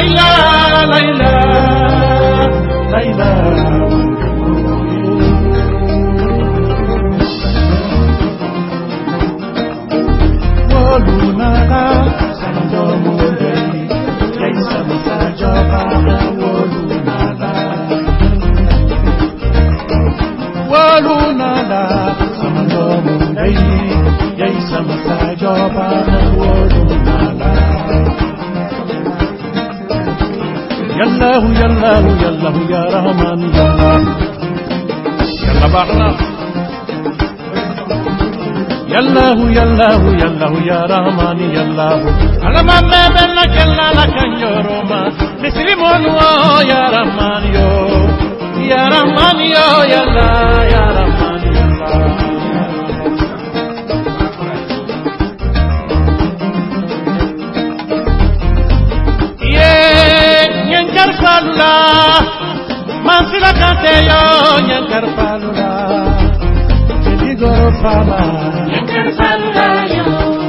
Ya Rahman Yallah Alama bella kella la kanyoroma Mislimonu ya Rahman yo Ya Rahman yo Yallah Ya Rahman Yallah Ye nyankar falula Mansila kante yo nyankar falula Jadi goro fama Nyankar falula yo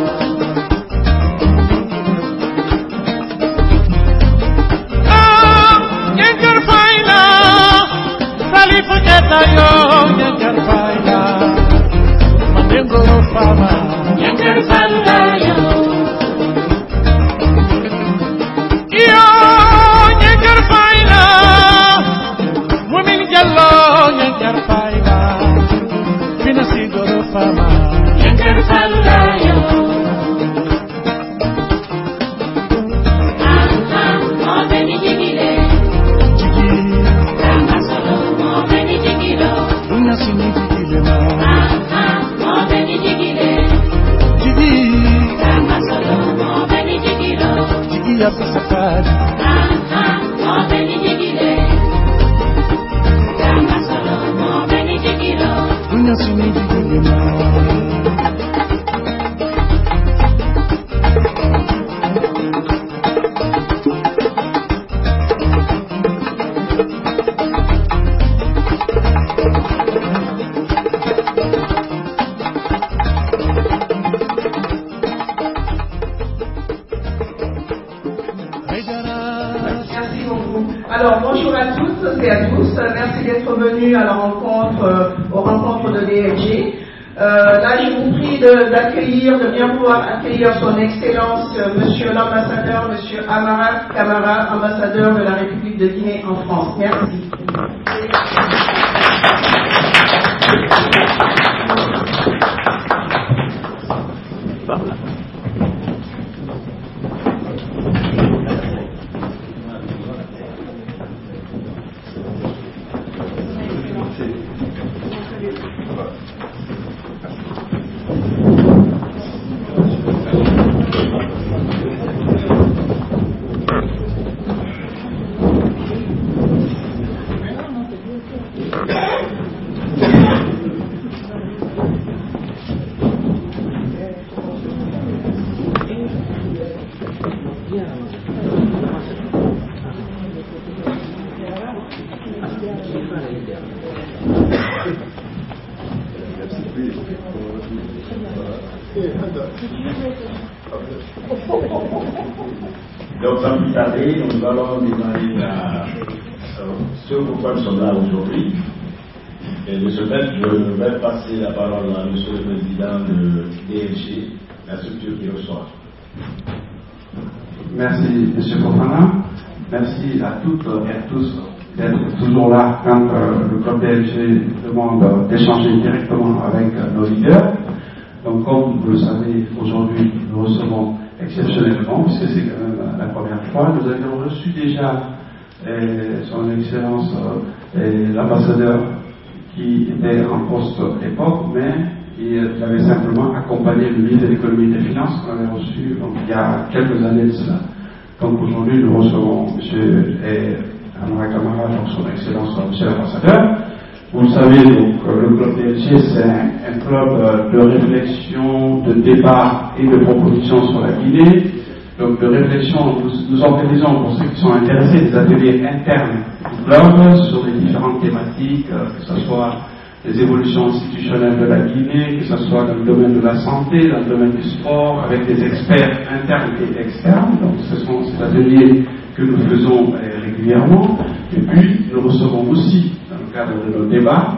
Yo nyankar faila mandengo fama nyankar faila yo nyankar faila mumin jallo nyankar faila fina sigoro fama nyankar faila yo Alors bonjour à toutes et à tous, merci d'être venus à la rencontre, aux rencontres de DFG. Là je vous prie de bien pouvoir accueillir son Excellence Monsieur l'ambassadeur, Monsieur Amara Camara, ambassadeur de la République de Guinée en France. Merci. Donc, sans plus tarder, nous allons démarrer ce pourquoi nous sommes là aujourd'hui. Et de ce fait, je vais passer la parole à M. le Président de DFG, la structure qui reçoit. Merci, M. Fofana. Merci à toutes et à tous d'être toujours là quand le club DFG demande d'échanger directement avec nos leaders. Donc, comme vous le savez, aujourd'hui, nous recevons exceptionnellement, puisque c'est quand même la première fois, nous avions reçu déjà son Excellence l'ambassadeur qui était en poste à l'époque, mais il avait simplement accompagné le ministre de l'économie et des finances qu'on avait reçu donc, il y a quelques années de cela. Donc aujourd'hui, nous recevons M. Amara Camara, donc son Excellence M. l'ambassadeur. Vous le savez, donc, le club DFG, c'est un club de réflexion, de débat et de proposition sur la Guinée. Donc de réflexion, nous organisons pour ceux qui sont intéressés des ateliers internes du club sur les différentes thématiques, que ce soit les évolutions institutionnelles de la Guinée, que ce soit dans le domaine de la santé, dans le domaine du sport, avec des experts internes et externes. Donc ce sont ces ateliers que nous faisons régulièrement. Et puis, nous recevons aussi, dans le cadre de nos débats,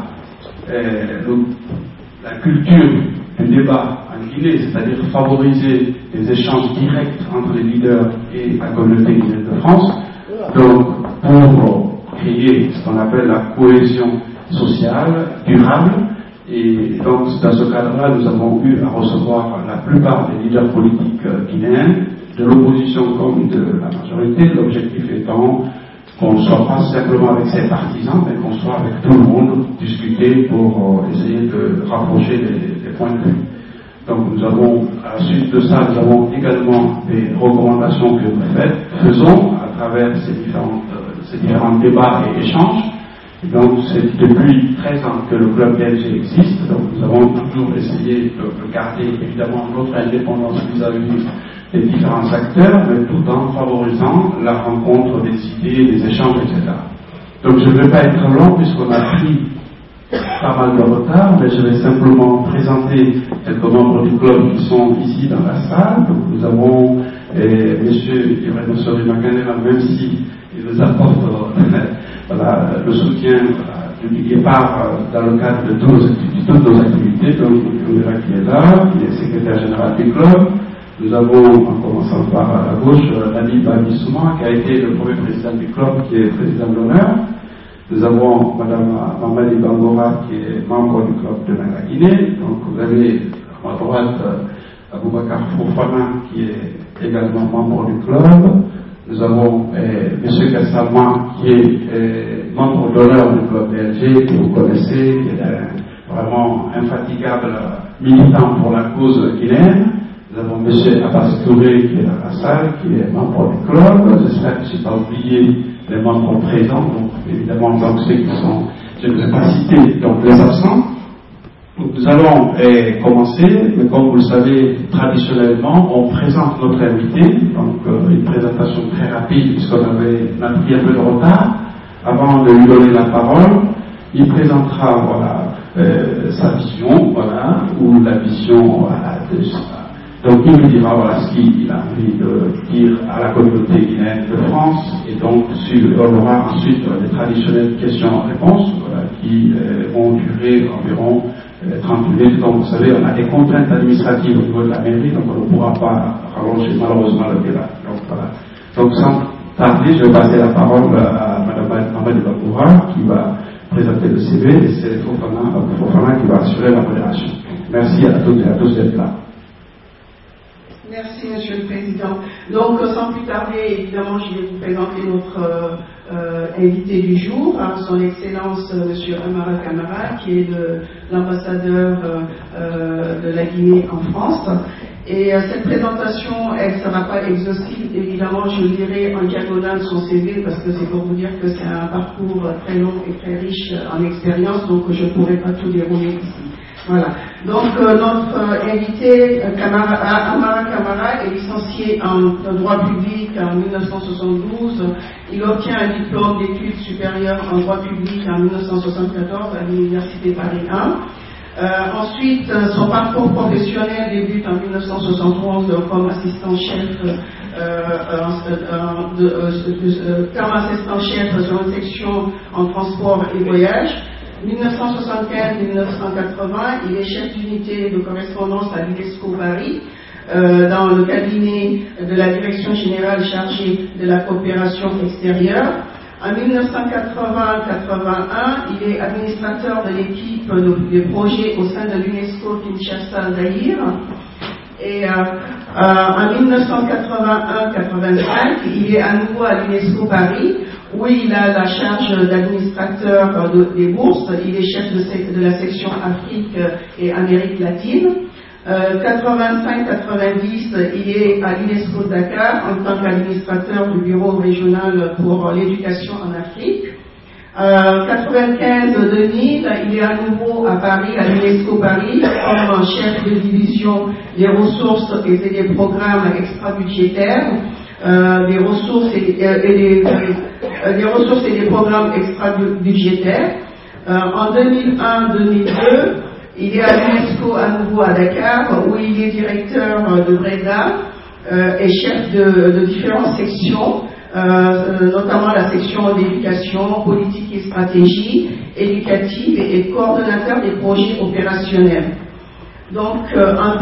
la culture du débat en Guinée, c'est-à-dire favoriser des échanges directs entre les leaders et la communauté guinéenne de France, donc pour créer ce qu'on appelle la cohésion sociale durable. Et donc, dans ce cadre-là, nous avons eu à recevoir la plupart des leaders politiques guinéens, de l'opposition comme de la majorité, l'objectif étant qu'on ne soit pas simplement avec ses partisans, mais qu'on soit avec tout le monde, discuter pour essayer de rapprocher les points de vue. Donc nous avons, à la suite de ça, nous avons également des recommandations que nous faisons à travers ces différents débats et échanges. Et donc c'est depuis 13 ans que le club DLG existe, donc nous avons toujours essayé de garder évidemment notre indépendance vis-à-vis des différents acteurs, mais tout en favorisant la rencontre des idées, des échanges, etc. Donc je ne vais pas être long puisqu'on a pris pas mal de retard, mais je vais simplement présenter quelques membres du club qui sont ici dans la salle. Donc nous avons M. Ibrahim Sorimakanéra, même si il nous apporte le soutien du départ dans le cadre de toutes nos activités. Donc Ibrahim qui est là, qui est secrétaire général du club. Nous avons, en commençant par à gauche, Nabi Babissouma, qui a été le premier président du club, qui est président d'honneur. Nous avons Mme Mamadi Bangora, qui est membre du club de la Guinée. Donc vous avez à ma droite Aboubakar Fofana, qui est également membre du club. Nous avons M. Kassama, qui est membre d'honneur du club DLG, que vous connaissez, qui est vraiment infatigable militant pour la cause guinéenne. Nous avons M. Abbas Touré qui est dans la salle, qui est membre du club. J'espère que je n'ai pas oublié les membres présents, donc évidemment donc ceux qui sont, je ne vais pas citer donc les absents. Donc, nous allons commencer, mais comme vous le savez, traditionnellement, on présente notre invité, donc une présentation très rapide puisqu'on avait pris un peu de retard. Avant de lui donner la parole, il présentera sa vision, ou la vision de ça. Donc il nous dira ce qu'il a envie de dire à la communauté guinéenne de France, et donc on aura ensuite les traditionnelles questions-réponses qui vont durer environ 30 minutes. Donc vous savez, on a des contraintes administratives au niveau de la mairie, donc on ne pourra pas rallonger malheureusement le débat. Donc voilà. Donc sans tarder, je vais passer la parole à Mme Mamadi Bakoura qui va présenter le CV, et c'est Fofana qui va assurer la modération. Merci à toutes et à tous d'être là. Merci, Monsieur le Président. Donc, sans plus tarder, évidemment, je vais vous présenter notre invité du jour, son Excellence Monsieur Amara Camara, qui est l'ambassadeur de la Guinée en France. Et cette présentation, elle ne sera pas exhaustive. Évidemment, je lirai en diagonale son CV parce que c'est pour vous dire que c'est un parcours très long et très riche en expérience, donc je ne pourrai pas tout dérouler ici. Voilà. Donc notre invité Amara Camara est licencié en droit public en 1972. Il obtient un diplôme d'études supérieures en droit public en 1974 à l'Université Paris 1. Ensuite, son parcours professionnel débute en 1971 comme assistant-chef sur une section en transport et voyage. 1975-1980, il est chef d'unité de correspondance à l'UNESCO Paris, dans le cabinet de la direction générale chargée de la coopération extérieure. En 1980-81, il est administrateur de l'équipe des projets au sein de l'UNESCO Kinshasa Zaïre. Et en 1981-85, il est à nouveau à l'UNESCO Paris, où il a la charge d'administrateur des bourses. Il est chef de la section Afrique et Amérique latine. 85-90, il est à l'UNESCO de Dakar en tant qu'administrateur du bureau régional pour l'éducation en Afrique. 95-2000, il est à nouveau à Paris, à l'UNESCO Paris, comme chef de division des ressources et des programmes extra-budgétaires. Des ressources et des programmes extra-budgétaires. En 2001-2002, il est à l'UNESCO à nouveau à Dakar, où il est directeur de Breda et chef de différentes sections notamment la section d'éducation, politique et stratégie éducative et coordonnateur des projets opérationnels. Donc en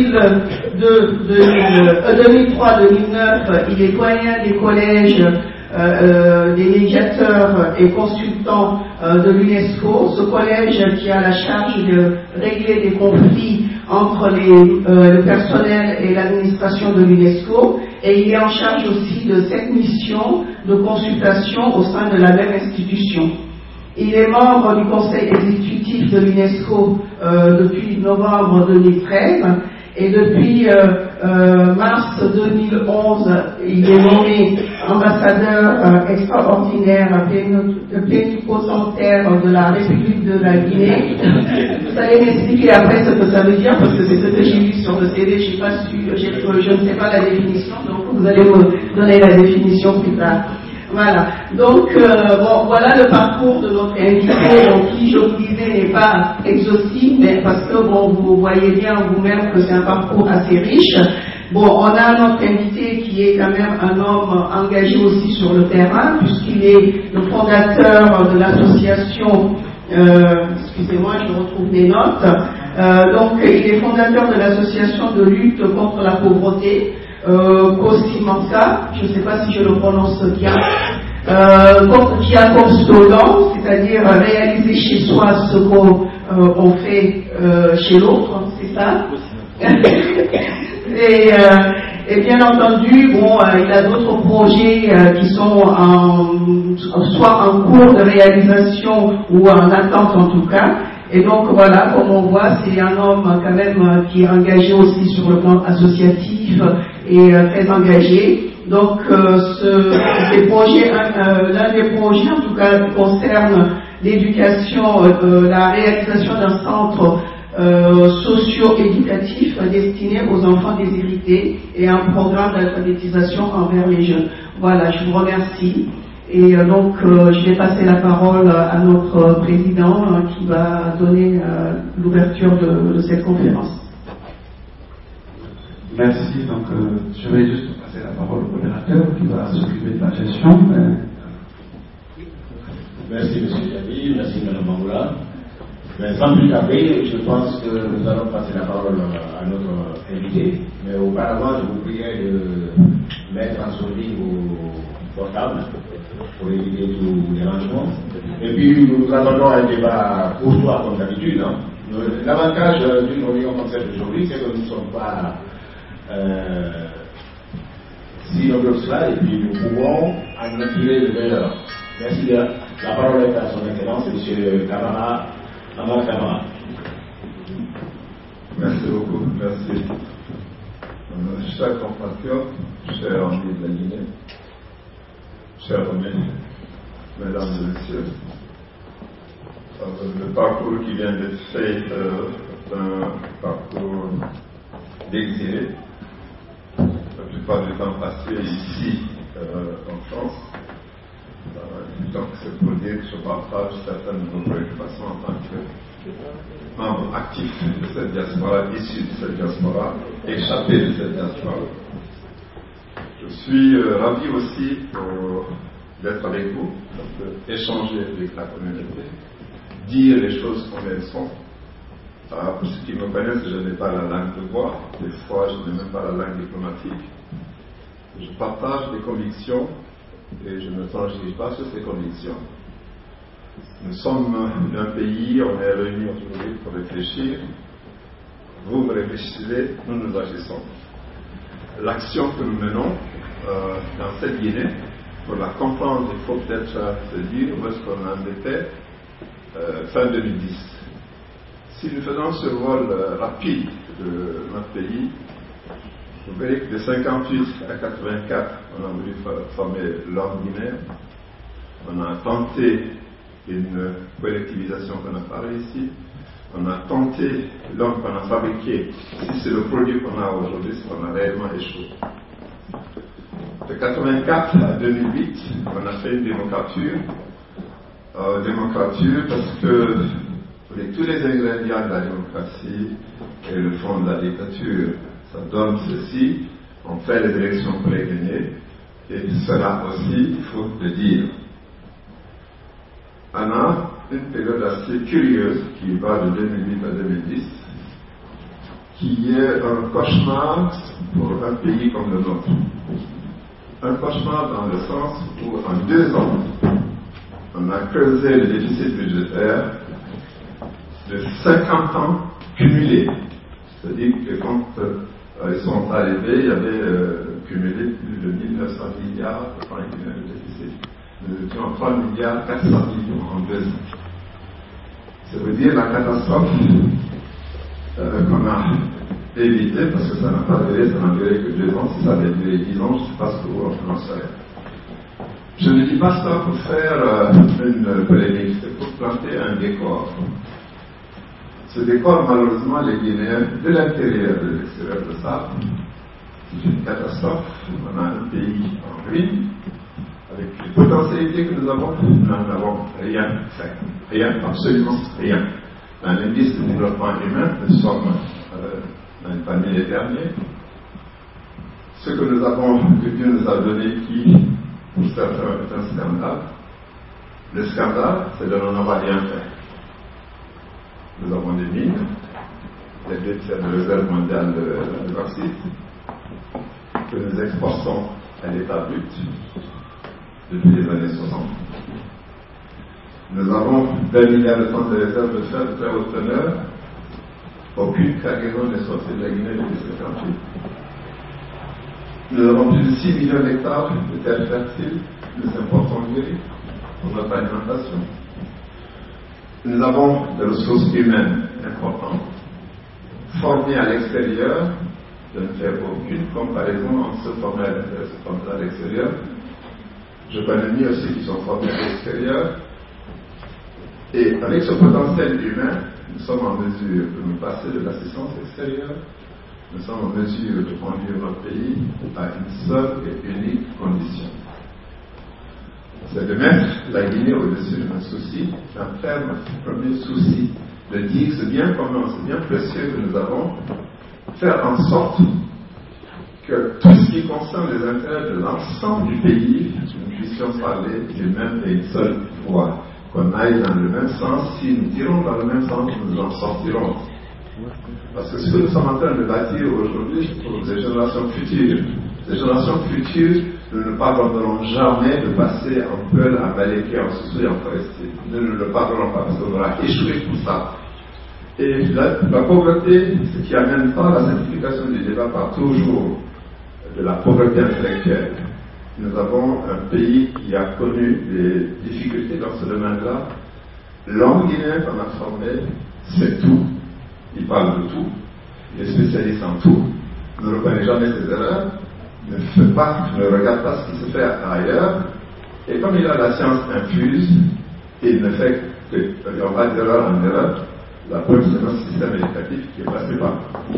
2003-2009, il est doyen des collèges, des médiateurs et consultants de l'UNESCO, ce collège qui a la charge de régler des conflits entre le personnel et l'administration de l'UNESCO, et il est en charge aussi de cette mission de consultation au sein de la même institution. Il est membre du conseil exécutif de l'UNESCO depuis novembre 2013 et depuis mars 2011, il est nommé ambassadeur extraordinaire plénipotentaire de la République de la Guinée. Vous allez m'expliquer après ce que ça veut dire parce que c'est ce que j'ai vu sur le CV, je ne sais pas la définition, donc vous allez me donner la définition plus tard. Voilà, donc voilà le parcours de notre invité, donc, qui, je vous disais, n'est pas exhaustif, mais parce que vous voyez bien vous-même que c'est un parcours assez riche. Bon, on a notre invité qui est quand même un homme engagé aussi sur le terrain, puisqu'il est le fondateur de l'association, excusez-moi, je retrouve mes notes, donc il est fondateur de l'association de lutte contre la pauvreté, Cosimansa, je ne sais pas si je le prononce bien, qui a comme slogan, c'est-à-dire réaliser chez soi ce qu'on fait chez l'autre, c'est ça. Et bien entendu, il a d'autres projets qui sont soit en cours de réalisation ou en attente en tout cas. Et donc voilà, comme on voit, c'est un homme quand même qui est engagé aussi sur le plan associatif et très engagé. Donc l'un des projets en tout cas concerne l'éducation, la réalisation d'un centre socio-éducatif destiné aux enfants déshérités et un programme d'alphabétisation envers les jeunes. Voilà, je vous remercie. Et donc, je vais passer la parole à notre président qui va donner l'ouverture de cette conférence. Merci. Donc, je vais juste passer la parole au modérateur qui va s'occuper de la gestion. Merci, M. Javi. Merci, Mme Mangoula. Mais sans plus tarder, je pense que nous allons passer la parole à notre invité. Mais auparavant, je vous prierai de mettre en sourdine vos portables pour éviter tout dérangement. Et puis, nous attendons un débat courtois comme d'habitude. Hein. L'avantage d'une réunion comme celle d'aujourd'hui, c'est que nous ne sommes pas si nombreux que cela, et puis nous pouvons en tirer le meilleur. Merci. La parole est à son Excellence, M. Camara. Merci beaucoup, merci. Chers compatriotes, chers amis de la Guinée, chers amis, mesdames et messieurs, le parcours qui vient d'être fait est un parcours d'exilé. La plupart du temps passé ici en France. Donc c'est pour dire que je partage certaines de nos préoccupations en tant que membre actif de cette diaspora, issu de cette diaspora, échappé de cette diaspora. Je suis ravi aussi d'être avec vous, échanger avec la communauté, dire les choses comme elles sont. Pour ceux qui me connaissent, je n'ai pas la langue de bois, des fois je n'ai même pas la langue diplomatique. Je partage des convictions et je ne transige pas sur ces convictions. Nous sommes un pays, on est réunis aujourd'hui pour réfléchir. Vous me réfléchissez, nous agissons. L'action que nous menons dans cette Guinée, pour la comprendre, il faut peut-être se dire où est-ce qu'on en était fin 2010. Si nous faisons ce vol rapide de notre pays, vous verrez que de 58 à 84, on a voulu former l'homme guinéen. On a tenté une collectivisation qu'on a parlé ici. On a tenté l'homme qu'on a fabriqué. Si c'est le produit qu'on a aujourd'hui, c'est qu'on a réellement échoué. De 84 à 2008, on a fait une démocrature. Démocrature parce que tous les ingrédients de la démocratie et le fond de la dictature, ça donne ceci. On fait les élections pour les gagner. Et cela aussi, il faut le dire. On a une période assez curieuse qui va de 2008 à 2010, qui est un cauchemar pour un pays comme le nôtre. Un cauchemar dans le sens où en 2 ans, on a creusé le déficit budgétaire de 50 ans cumulés. C'est-à-dire que quand ils sont arrivés, il y avait cumulé plus de 1900 milliards de déficit. Nous étions à 3 milliards 400 millions en 2 ans. Ça veut dire la catastrophe qu'on a évitée, parce que ça n'a pas duré, ça n'a duré que 2 ans. Si ça avait duré 10 ans, je ne sais pas ce que vous en pensez. Je ne dis pas ça pour faire une polémique, c'est pour planter un décor. Ce décor, malheureusement, les Guinéens, de l'intérieur et de l'extérieur de ça, c'est une catastrophe. On a un pays en ruine, avec les potentialités que nous avons, nous n'en avons rien fait. Rien, absolument rien. Dans l'indice de développement humain, nous sommes parmi les derniers. Ce que nous avons, que Dieu nous a donné, qui, pour certains, est un scandale. Le scandale, c'est de n'en avoir rien fait. Nous avons des mines, les 2 tiers de réserve mondiale de bauxite, que nous exportons à l'état brut depuis les années 60. Nous avons 20 milliards de tonnes de réserves de fer de très haute teneur. Aucune cargaison n'est sortie de la Guinée depuis 1958. Nous avons plus de 6 millions d'hectares de terres fertiles, nous importons du riz pour notre alimentation. Nous avons des ressources humaines importantes, formées à l'extérieur. Je ne fais aucune comparaison entre ceux formés à l'intérieur et ceux formés à l'extérieur. Je connais mieux ceux qui sont formés à l'extérieur. Et avec ce potentiel humain, nous sommes en mesure de nous passer de l'assistance extérieure. Nous sommes en mesure de conduire notre pays à une seule et unique condition. C'est de mettre la Guinée au-dessus de nos soucis, d'en faire notre premier souci, de dire que c'est bien commun, c'est bien précieux que nous avons, faire en sorte que tout ce qui concerne les intérêts de l'ensemble du pays, nous puissions parler d'une même et une seule voix, qu'on aille dans le même sens. Si nous tirons dans le même sens, nous en sortirons. Parce que ce que nous sommes en train de bâtir aujourd'hui, c'est pour les générations futures. Les générations futures, nous ne pardonnerons jamais de passer en Peul, en Maléké, en Soussou et en Forestier. Nous ne le pardonnerons pas parce qu'on aura échoué pour ça. Et la pauvreté, ce qui amène pas la simplification du débat par toujours de la pauvreté intellectuelle. Nous avons un pays qui a connu des difficultés dans ce domaine-là. L'homme guinéen qu'on a formé, c'est tout. Il parle de tout. Il est spécialiste en tout. Ne reconnaît jamais ses erreurs. Ne regarde pas ce qui se fait ailleurs. Et comme il a la science infuse, il ne fait que, il n'y a pas d'erreur en erreur. La preuve, c'est notre système éducatif qui est passé par là.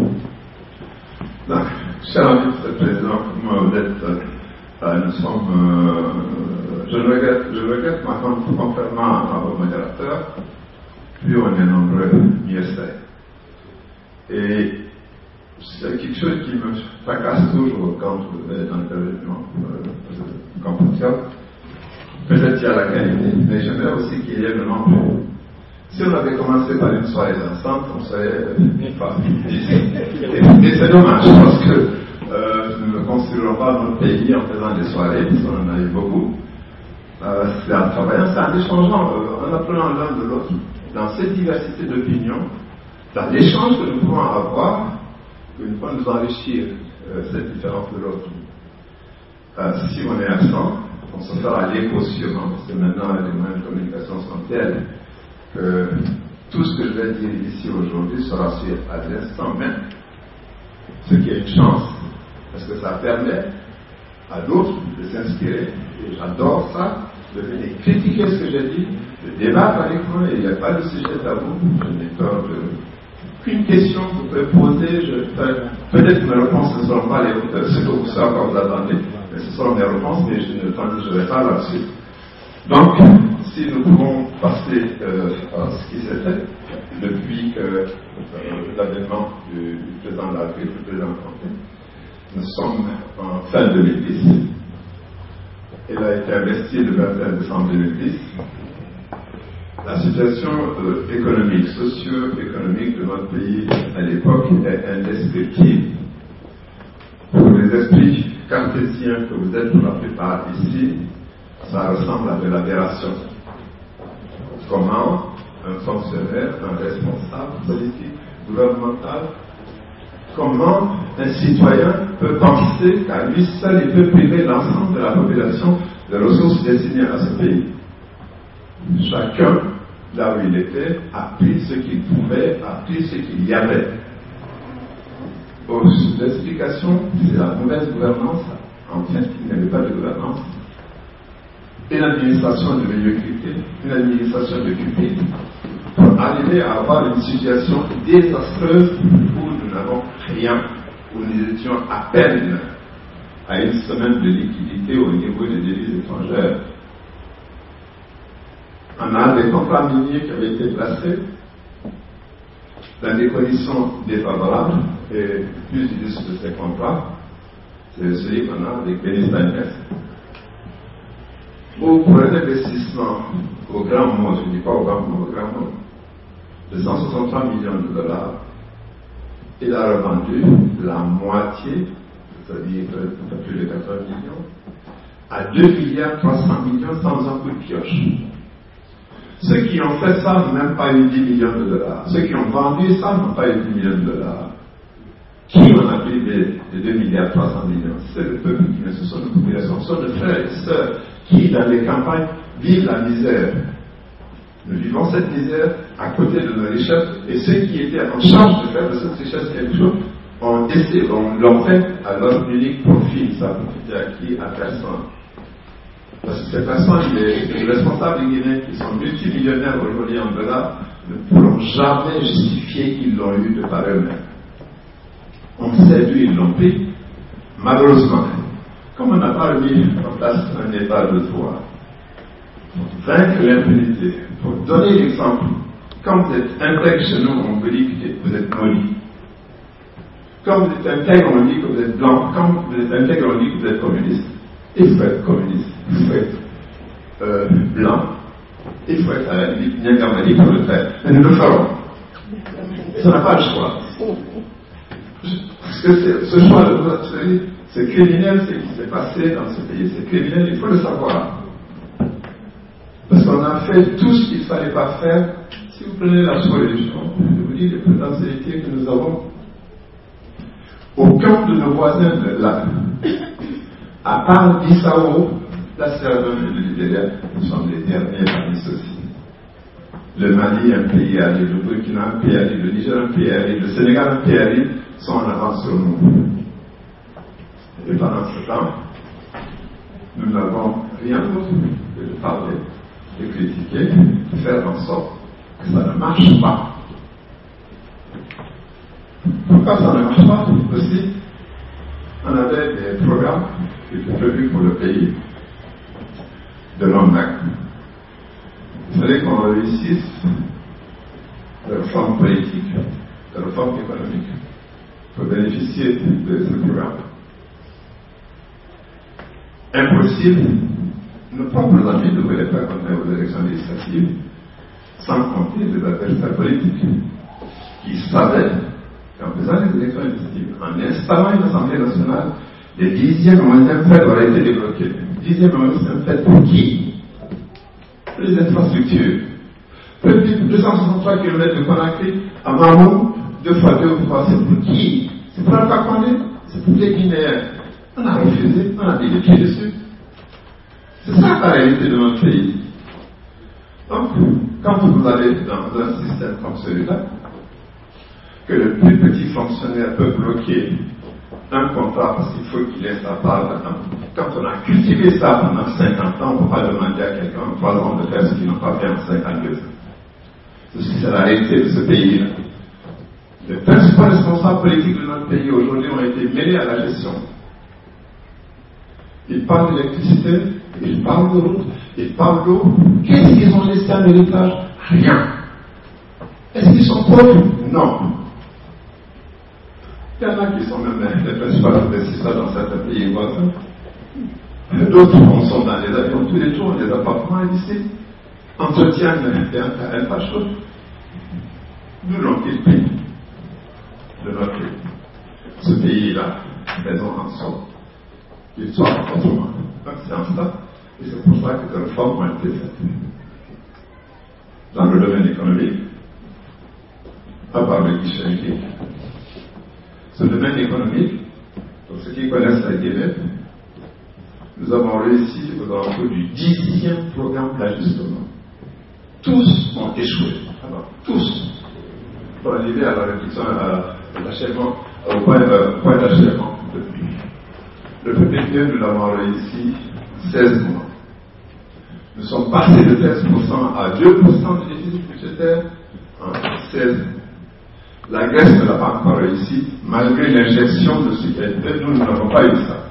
Donc, cher ami Monsieur le Président, comme vous êtes, nous sommes. Je regrette ma contrairement à vos modérateurs, plus on est nombreux, mieux c'est. Et c'est quelque chose qui me fracasse toujours quand vous êtes dans l'intervention compatriote. Peut-être qu'il y a la qualité, mais j'aimerais aussi qu'il y ait le nombre. Si on avait commencé par une soirée dansante, on serait pas. Et c'est dommage parce que nous ne construirons pas notre pays en faisant des soirées, parce qu'on en a eu beaucoup. C'est en travaillant, c'est en échangeant, en apprenant l'un de l'autre, dans cette diversité d'opinions, dans l'échange que nous pouvons avoir, que nous pouvons nous enrichir cette différence de l'autre. Si on est absent, on se fera l'écho sûrement, parce que maintenant les moyens de communication sont tels que tout ce que je vais dire ici aujourd'hui sera su à l'instant même, ce qui est une chance, parce que ça permet à d'autres de s'inspirer, et j'adore ça, de venir critiquer ce que j'ai dit, de débattre avec moi, et il n'y a pas de sujet tabou, je n'ai peur de... Qu'une question que vous pouvez poser, peut-être que mes réponses ne seront pas ce que vous savez quand vous attendez, mais ce seront mes réponses, mais je ne transigerai pas là-dessus. Donc, si nous pouvons passer à ce qui s'est fait depuis l'avènement du président de la République, le président Conté, nous sommes en fin 2010, il a été investi le 21 décembre 2010. La situation économique, socio-économique de notre pays à l'époque est indescriptible. Pour les esprits cartésiens que vous êtes pour la plupart ici, ça ressemble à de l'aberration. Comment un fonctionnaire, un responsable politique, gouvernemental, comment un citoyen peut penser qu'à lui seul il peut priver l'ensemble de la population de ressources destinées à ce pays? Chacun, là où il était, a pris ce qu'il pouvait, a pris ce qu'il y avait. L'explication, c'est la mauvaise gouvernance. En fait, il n'y avait pas de gouvernance. Une administration de médiocrité, une administration de cupide, pour arriver à avoir une situation désastreuse où nous n'avons rien, où nous étions à peine à une semaine de liquidité au niveau des devises étrangères. On a des contrats miniers qui avaient été placés dans des conditions défavorables, et plus du risque de ces contrats, c'est celui qu'on a avec Benis-Banès. Pour un investissement au grand monde, je ne dis pas au grand monde, de 163 millions de dollars, il a revendu la moitié, c'est-à-dire un peu plus de 80 millions, à 2 milliards 300 millions sans un coup de pioche. Ceux qui ont fait ça n'ont même pas eu 10 millions de dollars. Ceux qui ont vendu ça n'ont pas eu 10 millions de dollars. Qui en a privé de 2 milliards 300 millions? C'est le peuple qui ce sont nos populations, ce sont nos frères et sœurs qui, dans les campagnes, vivent la misère. Nous vivons cette misère à côté de nos richesses, et ceux qui étaient en charge de faire de cette richesse quelque chose l'ont fait à leur unique profit. Ça a profité à qui? À personne. Parce que ces personnes, les responsables guinéens qui sont multimillionnaires aujourd'hui en dollars, ne pourront jamais justifier qu'ils l'ont eu de par eux-mêmes. On sait d'où ils l'ont pris. Malheureusement, comme on n'a pas remis en place un état de droit, pour vaincre l'impunité, pour donner l'exemple, quand vous êtes intègre chez nous, on vous dit que vous êtes maudit. Quand vous êtes intègre, on dit que vous êtes blanc. Quand vous êtes intègre, on dit que vous êtes communiste. Il faut être communiste, il faut être blanc, il faut être à la limite Niagamali pour le faire. Mais nous le ferons. Ça n'a pas le choix. Parce que ce choix de notre pays, c'est criminel ce qui s'est passé dans ce pays, c'est criminel, il faut le savoir. Parce qu'on a fait tout ce qu'il ne fallait pas faire. Si vous prenez la sous-région, je vous dis les potentialités que nous avons. Aucun de nos voisins de là, à part Bissau, la Sierra Leone et le Libéria, nous sommes les derniers parmi ceux-ci. Le Mali, un pays aride, le Burkina, un pays aride, le Niger, un pays aride, le Sénégal, un pays aride, sont en avance sur nous. Et pendant ce temps, nous n'avons rien d'autre que de parler, de critiquer, de faire en sorte que ça ne marche pas. Pourquoi ça ne marche pas? Aussi, on avait des programmes qui étaient prévus pour le pays de longue date. Il fallait qu'on réussisse des réformes politiques, des réformes économiques, pour bénéficier de ce programme. Impossible, nos propres amis ne voulaient pas qu'on aille aux élections législatives, sans compter les adversaires politiques, qui savaient qu'en faisant les élections législatives, en installant une Assemblée nationale, les 10e et 11e fêtes auraient été débloqués. 10e et 11e fêtes pour qui? Pour les infrastructures. Plus de 263 km de Conakry à Mamou, 2 fois 2 fois, c'est pour qui? C'est pour Alpha Condé? C'est pour les Guinéens. On a refusé, on a mis les pieds dessus. C'est ça la réalité de notre pays. Donc, quand vous allez dans un système comme celui-là, que le plus petit fonctionnaire peut bloquer un contrat parce qu'il faut qu'il ait sa part là-dedans. Quand on a cultivé ça pendant 50 ans, on ne peut pas demander à quelqu'un en 3 ans de faire ce qu'ils n'ont pas fait en 52 ans. C'est la réalité de ce pays-là. Les principaux responsables politiques de notre pays aujourd'hui ont été mêlés à la gestion. Ils parlent d'électricité, ils parlent de route, ils parlent d'eau. Qu'est-ce qu'ils ont laissé en héritage? Rien. Est-ce qu'ils sont pauvres? Non. Il y en a qui sont même les principaux investisseurs dans certains pays voisins. D'autres sont dans les avions tous les jours, les appartements ici, entretiennent un pas chaud. Nous l'ont pris de notre pays. Ce pays-là, faisons en sorte qu'il soit autrement. Donc c'est en ça, et c'est pour ça que des réformes ont été faites. Dans le domaine économique, à part le guichet unique, ce domaine économique, pour ceux qui connaissent la Guinée, nous avons réussi aux alentours du 10e programme d'ajustement. Tous ont échoué. Alors, tous. Pour arriver à la réduction, à l'achèvement, au point d'achèvement. Le PPP, nous l'avons réussi 16 mois. Nous sommes passés de 13% à 2% de déficit budgétaire en 16 mois. La Grèce ne l'a pas encore réussi, malgré l'injection de ce nous n'avons pas eu ça.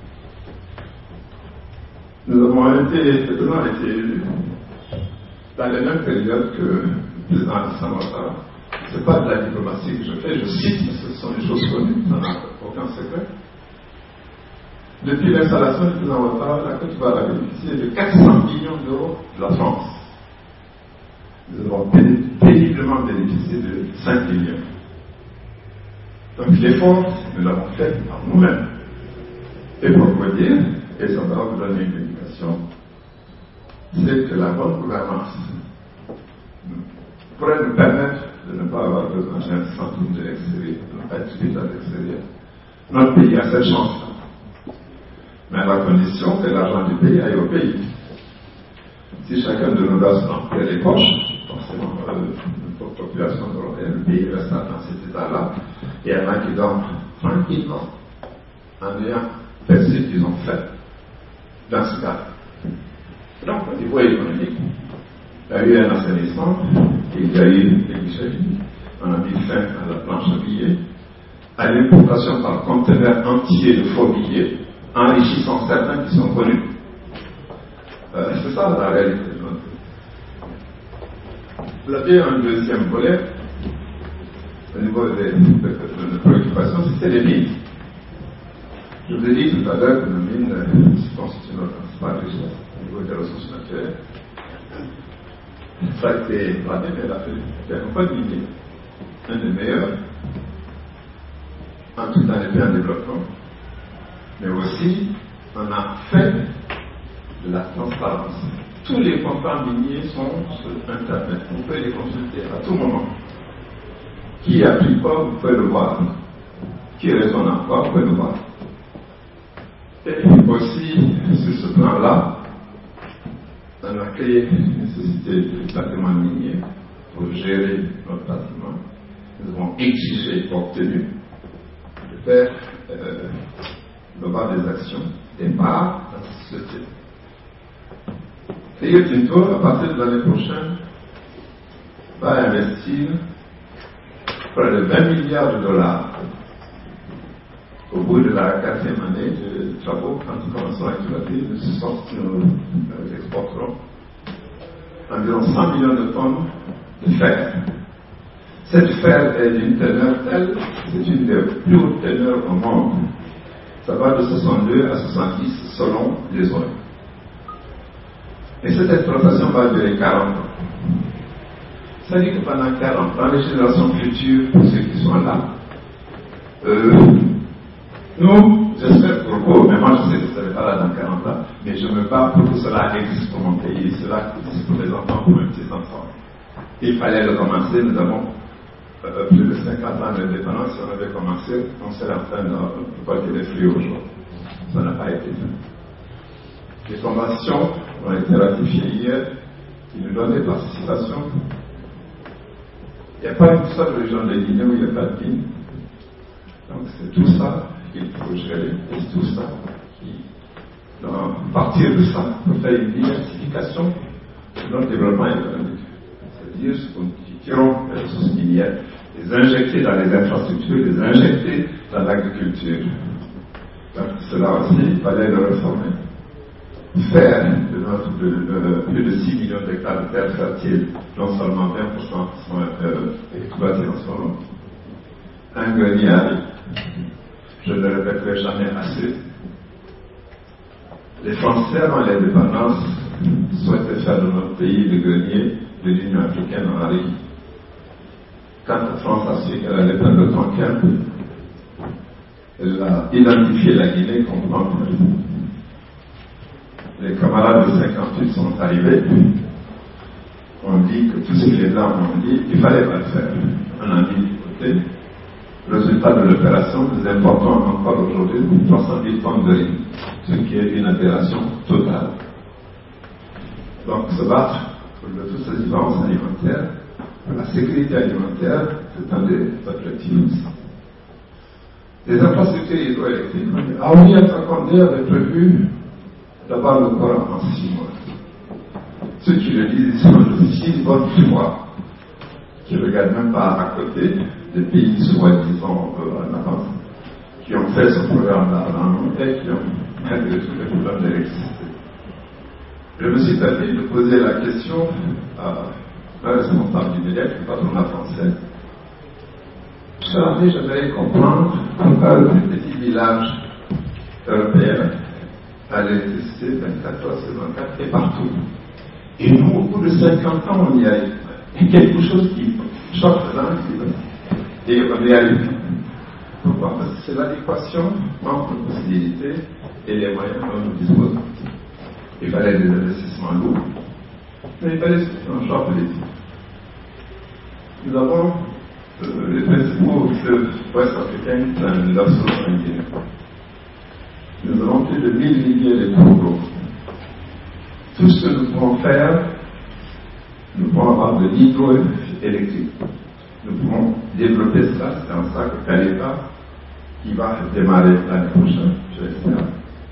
Nous avons été élus dans la même période que le président Alassane Ouattara. Ce n'est pas de la diplomatie que je fais, je cite, parce que ce sont des choses connues, ça n'a aucun secret. Depuis l'installation du président Ouattara, la Côte d'Ivoire a bénéficié de 400 millions d'euros de la France. Nous avons péniblement bénéficié de 5 millions. Donc l'effort, nous l'avons fait par nous-mêmes. Et pour vous dire, et ça va vous donner une indication, c'est que la bonne gouvernance pourrait nous permettre de ne pas avoir besoin d'un centre de l'extérieur, de ne pas être suivi à l'extérieur. Notre pays a cette chance-là. Mais à la condition que l'argent du pays aille au pays. Si chacun de nous doit se remplir les poches, forcément, notre population européenne, le pays reste dans cet état-là, et il y en a qui dorment tranquillement en ayant fait ce qu'ils ont fait dans ce cas. Donc, au niveau économique, il y a eu un assainissement, il y a eu des guichets. On a mis fin à la planche à billets, à l'importation par conteneur entier de faux billets, enrichissant certains qui sont connus. C'est ça la réalité de notre pays. Vous avez un deuxième volet, au niveau de préoccupations, c'était les mines. Je vous ai dit tout à l'heure que les mines constituent notre principale richesse au niveau des ressources naturelles. Ça a été plané, mais elle a fait un pas de minier. Un des meilleurs, en tout temps, les en développement. Mais aussi, on a fait de la transparence. Tous les contrats miniers sont sur Internet. Vous pouvez les consulter à tout moment. Qui appuie pas, vous pouvez le voir. Qui résonne en quoi, vous pouvez le voir. Et aussi, sur ce plan-là, on a créé une société de bâtiment minier pour gérer notre bâtiment. Nous avons exigé et obtenu de faire des actions, des parts dans cette société. Et Tinto, à partir de l'année prochaine, va investir près de 20 milliards de dollars au bout de la 4e année de travaux. Quand nous commencerons à exploiter, nous exporterons environ 100 millions de tonnes de fer. Cette fer est d'une teneur telle, c'est une des plus hautes teneurs au monde. Ça va de 62 à 70 selon les zones. Et cette exploitation va durer 40 ans. Ça dit que pendant 40 ans, les générations futures, pour ceux qui sont là, nous, j'espère pour vous, mais moi je sais que ce n'est pas là dans 40 ans, mais je me bats pour que cela existe pour mon pays, cela existe pour les enfants, pour mes petits-enfants. Il fallait le commencer, nous avons plus de 50 ans d'indépendance, si on avait commencé, on serait en train de récolter des fruits aujourd'hui. Ça n'a pas été fait. Les conventions ont été ratifiées hier, qui nous donnent des participations. Il n'y a pas une seule région de Guinée où il n'y a pas de mine. Donc c'est tout ça qu'il faut gérer, et c'est tout ça qui, à partir de ça, pour faire une diversification de notre développement économique. C'est-à-dire ce qu'on tirons les ressources minières, les injecter dans les infrastructures, les injecter dans l'agriculture. Donc cela aussi, il fallait le réformer. Faire de notre plus de 6 millions d'hectares de terres fertiles, non seulement 20% sont exploités en ce moment. Un grenier à riz. Je ne le répéterai jamais assez. Les Français, avant l'indépendance, souhaitaient faire de notre pays le grenier de l'Union africaine en Henri. Quand la France a su qu'elle allait perdre le Tonkin, elle a identifié la Guinée comme emprise. Les camarades de 58 sont arrivés. On dit que tout ce que les Blancs ont dit, il ne fallait pas le faire. On a mis de côté. Résultat de l'opération, nous importons encore aujourd'hui 310 tonnes de riz, ce qui est une aberration totale. Donc, se battre pour l'autossuffisance alimentaire, pour la sécurité alimentaire, c'est un des objectifs aussi. Les infrastructures hydroélectriques, ah oui, Alpha Condé avait prévu d'avoir le Coran en 6 mois. Ceux qui le disent sont de si bonne foi, qui ne regardent même pas à côté des pays soi-disant en avance, qui ont fait ce programme-là et qui ont malgré tout les problèmes d'électricité. Je me suis permis de poser la question à un responsable du MEDEC, le patronat français. J'aimerais comprendre pourquoi le petit village européen a l'électricité 24 heures sur 24 et partout. Et nous, au bout de 50 ans, on y arrive. Il y a quelque chose qui choque dedans, et on y arrive. Pourquoi? Parce que c'est l'adéquation entre les possibilités et les moyens dont nous disposons. Il fallait des investissements lourds, mais il fallait un choix politique. Nous avons les principaux fleuves ouest-africains dans leur source en Guinée. Nous avons plus de 1000 milliers de cours d'eau. Tout ce que nous pouvons faire, nous pouvons avoir de l'hydroélectrique. Nous pouvons développer cela, c'est en ça que Kaleka, qui va démarrer l'année prochaine, je l'espère,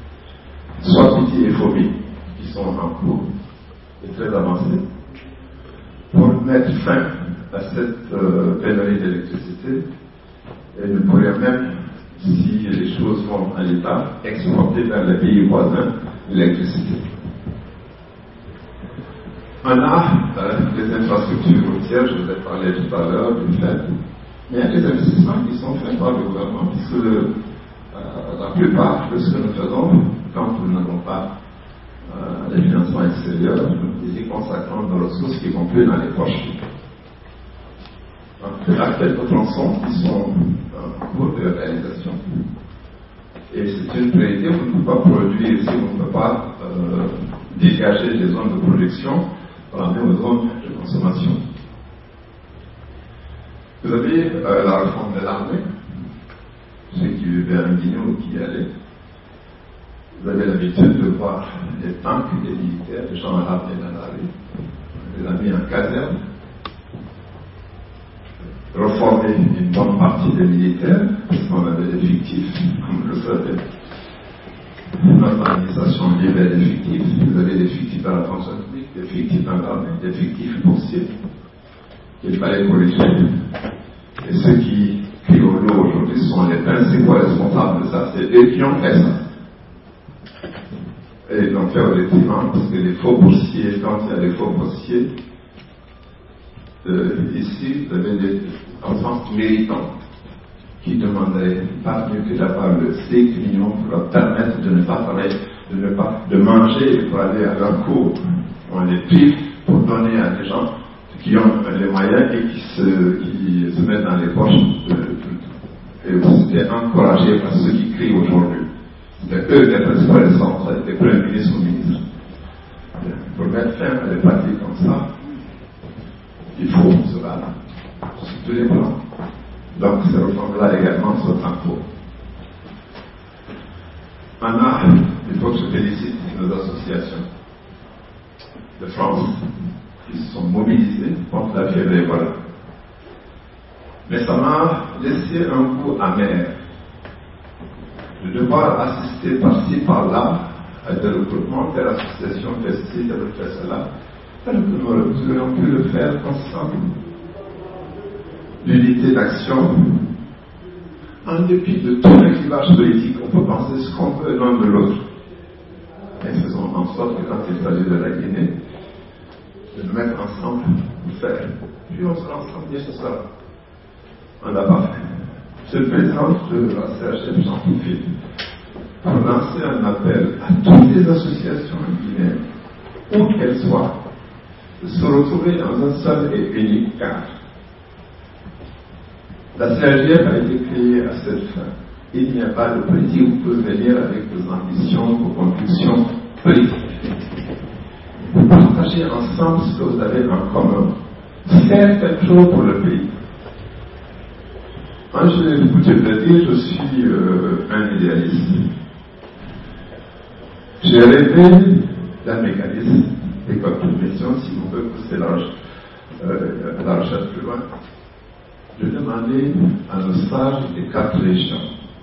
soit Piti et Phobie, qui sont en cours et très avancés, pour mettre fin à cette pénurie d'électricité, et nous pourrions même, si les choses vont à l'état, exporter vers les pays voisins l'électricité. On a des infrastructures routières, je vous ai parlé tout à l'heure du fait, mais il y a des investissements qui sont faits par le gouvernement, puisque la plupart de ce que nous faisons, quand nous n'avons pas les financements extérieurs, nous y consacrons nos ressources qui vont plus dans les poches. Donc, il y a quelques tronçons qui sont en cours de réalisation. Et c'est une priorité, vous ne pouvez pas produire si vous ne pouvez pas dégager les zones de production pour amener aux zones de consommation. Vous avez la réforme de l'armée, ceux qui vivaient en Guinée ou qui y allaient. Vous avez l'habitude de voir des tanks, des militaires, des gens armés dans la rue. On les a mis en caserne. Reformer une bonne partie des militaires, parce qu'on avait des fictifs, comme vous le savez. Notre administration libre des fictifs. Vous avez des fictifs dans la fonction publique, des fictifs dans l'armée, des fictifs boursiers qu'il fallait corriger. Et ceux qui crient au lot aujourd'hui sont les principaux responsables de ça. C'est eux qui ont fait ça. Et ils l'ont fait au détriment, parce que les faux boursiers, quand il y a des faux boursiers, ici, vous avez des enfants méritants qui demandaient pas mieux que d'avoir le strict minimum pour leur permettre de ne pas travailler, de manger pour aller à leur cours. On les prive pour donner à des gens qui ont les moyens et qui se mettent dans les poches et c'était encouragé par ceux qui crient aujourd'hui. C'est eux les principaux responsables, les premiers ministres ou ministres. Pour mettre fin à des pratiques comme ça, il faut se battre sur tous les plans. Donc ces réformes-là également sont en cours. Maintenant, il faut que je félicite nos associations de France qui se sont mobilisées contre la fièvre Ebola. Mais ça m'a laissé un goût amer de devoir assister par-ci par-là à des recrutements, telle association fait ceci, telle fait cela, alors que nous aurions pu le faire ensemble. L'unité d'action, en dépit de tout le clivage politique, on peut penser ce qu'on veut l'un de l'autre. Mais faisons en sorte que quand il s'agit de la Guinée, de nous mettre ensemble pour faire. Puis on sera ensemble et ce sera. On l'a pas fait. Monsieur le Président de la CHF, j'en profite pour lancer un appel à toutes les associations guinéennes, où qu'elles soient, de se retrouver dans un seul et unique cadre. La CAGF a été créée à cette fin. Il n'y a pas de politique, vous pouvez venir avec vos ambitions, vos convictions politiques. Vous partagez ensemble ce que vous avez en commun. Faire quelque chose pour le pays. Moi, je vais vous le dire, je suis un idéaliste. J'ai rêvé d'un mécanisme d'école de mission, si vous pouvez pousser la recherche plus loin. Je demandais à nos sages des 4 régions.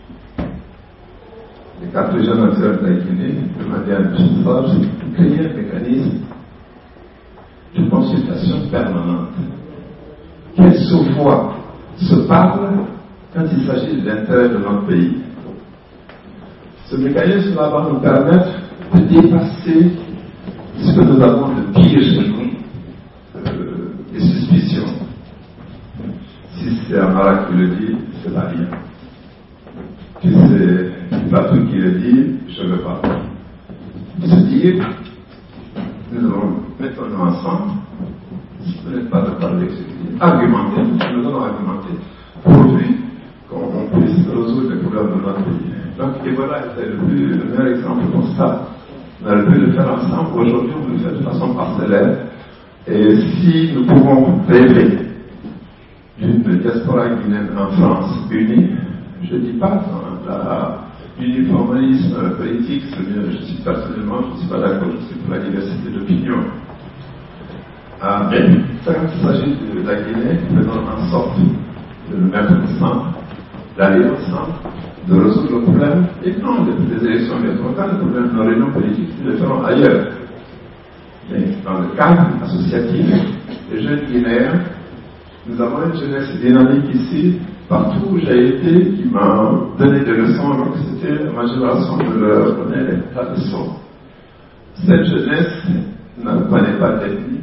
Les 4 régions naturelles de la Guinée demandaient à nos sages de créer un mécanisme de consultation permanente. Qu'elles se voient, se parlent quand il s'agit de l'intérêt de notre pays. Ce mécanisme-là va nous permettre de dépasser ce que nous avons de pire chez nous, les suspicions. Si c'est Amara qui le dit, c'est pas rien. Si c'est Fatou qui le dit, je ne veux pas. Se dire, nous allons mettre-nous ensemble, si vous n'êtes pas d'accord avec ce qui dit, argumenter, nous allons argumenter, pourvu qu'on puisse résoudre les problèmes de notre pays. Donc, Ebola était le meilleur exemple pour ça. On a le but de faire ensemble. Aujourd'hui, on le fait de façon parcellaire. Et si nous pouvons rêver d'une diaspora guinéenne en France unie, je ne dis pas l'uniformisme politique, je suis personnellement, je ne suis pas d'accord, je suis pour la diversité d'opinion. Mais quand il s'agit de la Guinée, faisons en sorte de le mettre ensemble, d'aller ensemble, de résoudre le problème, et non des élections, mais quand le problème de nos réunions politiques, nous le ferons ailleurs. Mais dans le cadre associatif, les jeunes Guinéens, nous avons une jeunesse dynamique ici, partout où j'ai été, qui m'a donné des leçons, donc c'était ma génération de leur donner la leçon. Cette jeunesse ne connaît pas d'ethnie,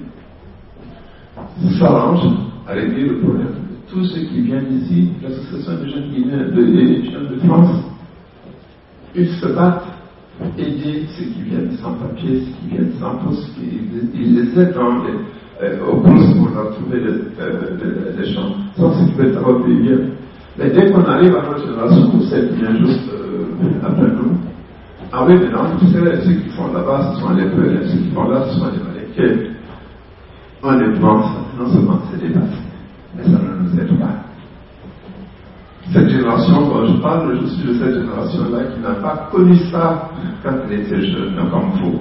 s'arrange à régler le problème. Tous ceux qui viennent ici, l'association des jeunes Guinéens, des jeunes de France, ils se battent, aider ceux qui viennent sans papier, ceux qui viennent sans poste, ils les aident au bourse pour leur trouver des champs. Ça, c'est ce qui peut être un pays bien. Mais dès qu'on arrive à notre génération, celle qui vient juste après nous, ah oui, maintenant, vous savez, ceux qui font là-bas, ce sont les peu, ceux qui font là, ce sont les Malékés. Honnêtement, non seulement c'est des bases, mais ça ne nous aide pas. Cette génération dont je parle, je suis de cette génération-là qui n'a pas connu ça quand elle était jeune, comme vous.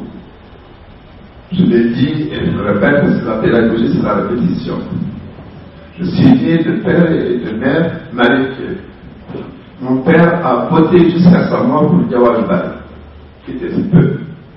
Je l'ai dit et je le répète, c'est la pédagogie, c'est la répétition. Je suis né de père et de mère malékés. Mon père a voté jusqu'à sa mort pour Diawal Bal, qui était peu.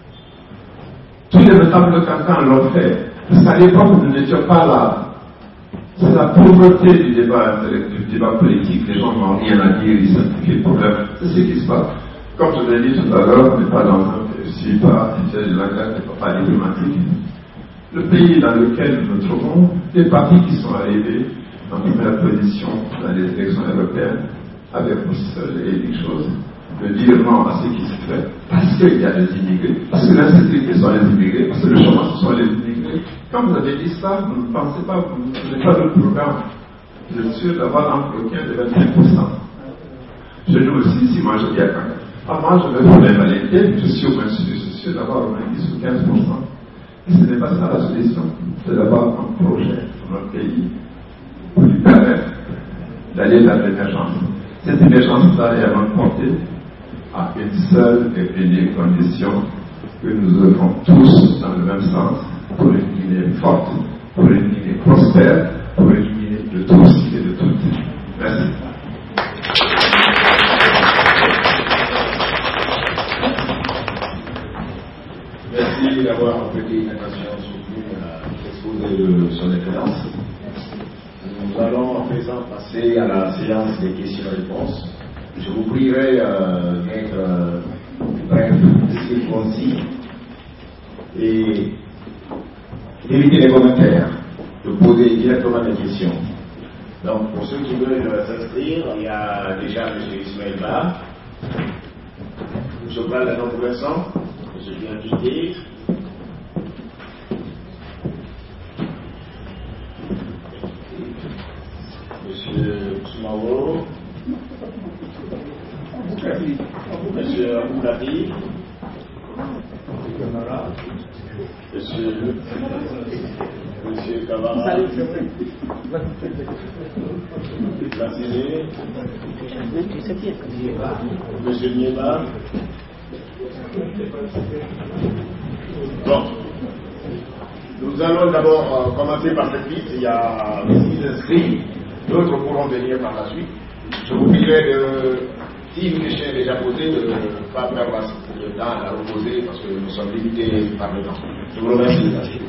Tous les notables de Cancan l'ont fait, parce qu'à l'époque, nous n'étions pas là. C'est la pauvreté du débat politique. Les gens n'ont rien à dire, ils simplifient le problème. C'est ce qui se passe. Comme je l'ai dit tout à l'heure, on n'est pas dans un pays, j'ai de langage pas diplomatique. Le pays dans lequel nous nous trouvons, les partis qui sont arrivés en première position dans les élections européennes, avaient pour seule et unique chose de dire non à ce qui se fait, parce qu'il y a des immigrés, parce que l'insécurité sont les immigrés, parce que le chômage ce sont les immigrés. Quand vous avez dit ça, vous ne pensez pas, vous n'avez pas de programme. Vous êtes sûr d'avoir un requin de 25%. Chez nous aussi, si moi je dis à quelqu'un, moi je vais faire les maléfiques, je suis au moins sûr d'avoir au moins 10 ou 15%. Et ce n'est pas ça la solution, c'est d'avoir un projet pour notre pays pour lui permettre d'aller vers l'émergence. Cette émergence-là est à notre portée à une seule et unique condition, que nous œuvrons tous dans le même sens pour une Guinée forte, pour une Guinée prospère, pour une Guinée de tous et de toutes. Merci. Merci d'avoir prêté une attention soutenue à l'exposé de son excellence. Nous allons à présent passer à la séance des questions-réponses. Je vous prierai d'être bref, circoncis et d'éviter les commentaires, de poser directement des questions. Donc, pour ceux qui veulent s'inscrire, il y a déjà M. Ismaël Ba, Sobral la non-Vincent, M. Bianchité, M. Soumaro, M. Aboulabi, M. Kamara, Lassine, M. Nieba. Bon. Nous allons d'abord commencer par cette liste. Il y a 6 inscrits. D'autres pourront venir par la suite. Je vous prierai de, si une question est déjà posée, de ne pas perdre le temps à la reposer parce que nous sommes limités par le temps. Je vous remercie.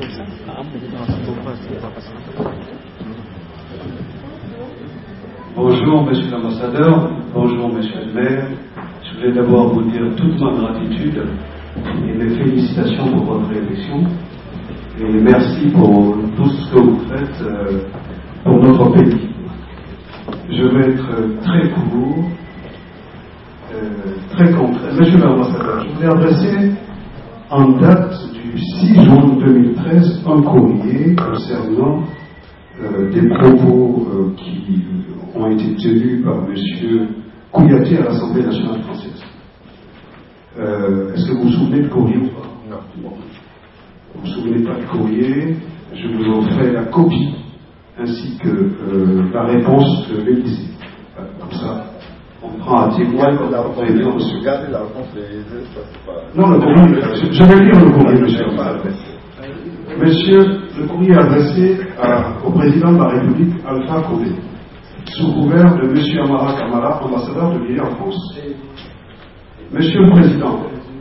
Bonjour, monsieur l'ambassadeur. Bonjour, monsieur le maire. Je voulais d'abord vous dire toute ma gratitude et mes félicitations pour votre élection. Et merci pour tout ce que vous faites pour notre pays. Je vais être très court, très concret. Monsieur l'ambassadeur, je voulais adresser en date du 6 juin 2013 un courrier concernant des propos qui ont été tenus par M. Kouyaté à l'Assemblée nationale française. Est-ce que vous vous souvenez du courrier ou pas? Non. Bon. Vous ne vous souvenez pas du courrier? Je vous en fais la copie ainsi que la réponse de l'Élysée. Comme ça, on prend à témoin quand on va aider monsieur. Regardez la réponse de l'Élysée, ça c'est pas... Non, le courrier, je vais lire le courrier, monsieur. Monsieur, le courrier est adressé au président de la République, Alpha Condé, sous couvert de M. Amara Kamara, ambassadeur de Guinée en France. Monsieur le Président,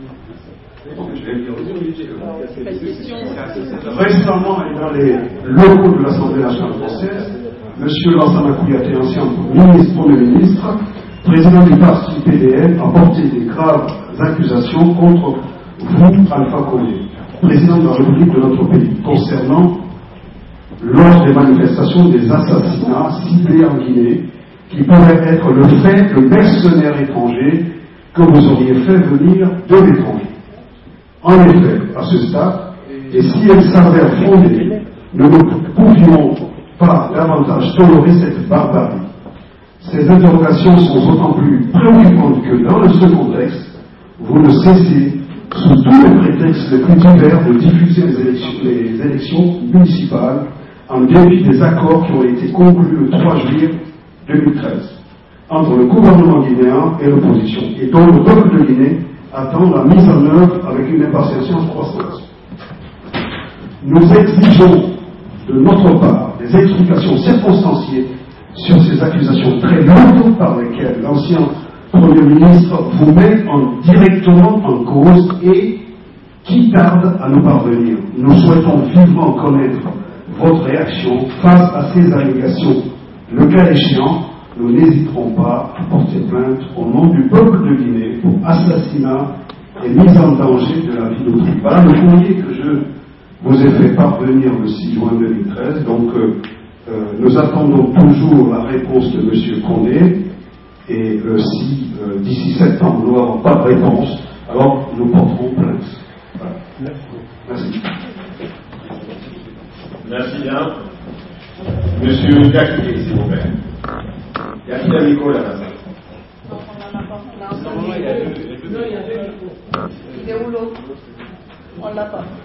récemment et dans les locaux de l'Assemblée nationale française, M. Lansana Kouyaté, ancien Premier ministre, président du parti PDL, a porté des graves accusations contre vous, Alpha Condé, président de la République de notre pays, concernant, lors des manifestations, des assassinats ciblés en Guinée, qui pourraient être le fait de mercenaires étrangers que vous auriez fait venir de l'étranger. En effet, à ce stade, et si elles s'avèrent fondées, nous ne pouvions pas davantage tolérer cette barbarie. Ces interrogations sont d'autant plus préoccupantes que dans ce contexte, vous ne cessez, sous tous les prétextes les plus divers, de diffuser les élections municipales en dépit des accords qui ont été conclus le 3 juillet 2013 entre le gouvernement guinéen et l'opposition, et dont le peuple de Guinée attend la mise en œuvre avec une impatience croissante. Nous exigeons de notre part des explications circonstanciées sur ces accusations très lourdes par lesquelles l'ancien Premier ministre vous met directement en cause et qui tarde à nous parvenir. Nous souhaitons vivement connaître votre réaction face à ces allégations. Le cas échéant, nous n'hésiterons pas à porter plainte au nom du peuple de Guinée pour assassinat et mise en danger de la vie d'autrui. Voilà le courrier que je vous ai fait parvenir le 6 juin 2013. Donc, nous attendons toujours la réponse de M. Condé. Et si d'ici septembre nous n'avons pas de réponse, alors nous porterons plainte. Voilà. Merci. Merci bien. Monsieur Diakité, s'il vous plaît. Il y a un micro là-bas. Il est où l'autre? On l'a pas.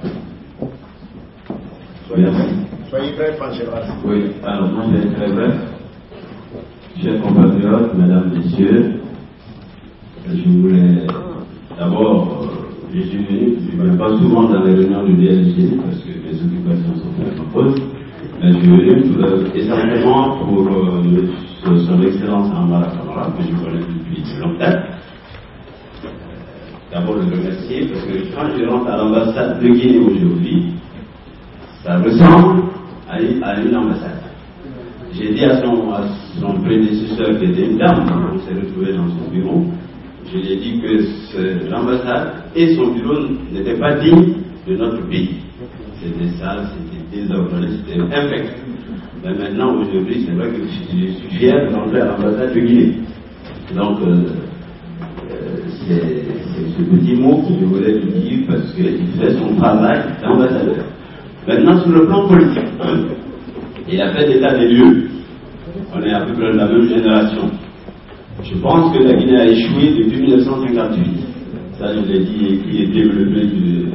Soyez bref, Angela. Oui, alors moi je vais être très bref. Chers compatriotes, mesdames, messieurs, je voulais d'abord, je suis venu, je ne viens pas souvent dans les réunions du DLG parce que mes occupations sont très nombreuses, mais je suis venu essentiellement pour son excellence Amara Kamara, que je connais depuis de longue date. D'abord le remercier parce que quand je rentre à l'ambassade de Guinée aujourd'hui, ça ressemble à une ambassade. J'ai dit à son prédécesseur qui était une dame, on s'est retrouvé dans son bureau, je lui ai dit que l'ambassade et son bureau n'étaient pas dignes de notre pays. C'était sale, c'était désordonné, c'était infect. Mais maintenant, aujourd'hui, c'est vrai que je suis fier de rentrer à l'ambassade de Guinée. Donc, c'est ce petit mot que je voulais lui dire parce qu'il fait son travail d'ambassadeur. Maintenant, sur le plan politique, il a fait l'état des lieux. On est à peu près de la même génération. Je pense que la Guinée a échoué depuis 1958. Ça, je l'ai dit, et qui est développé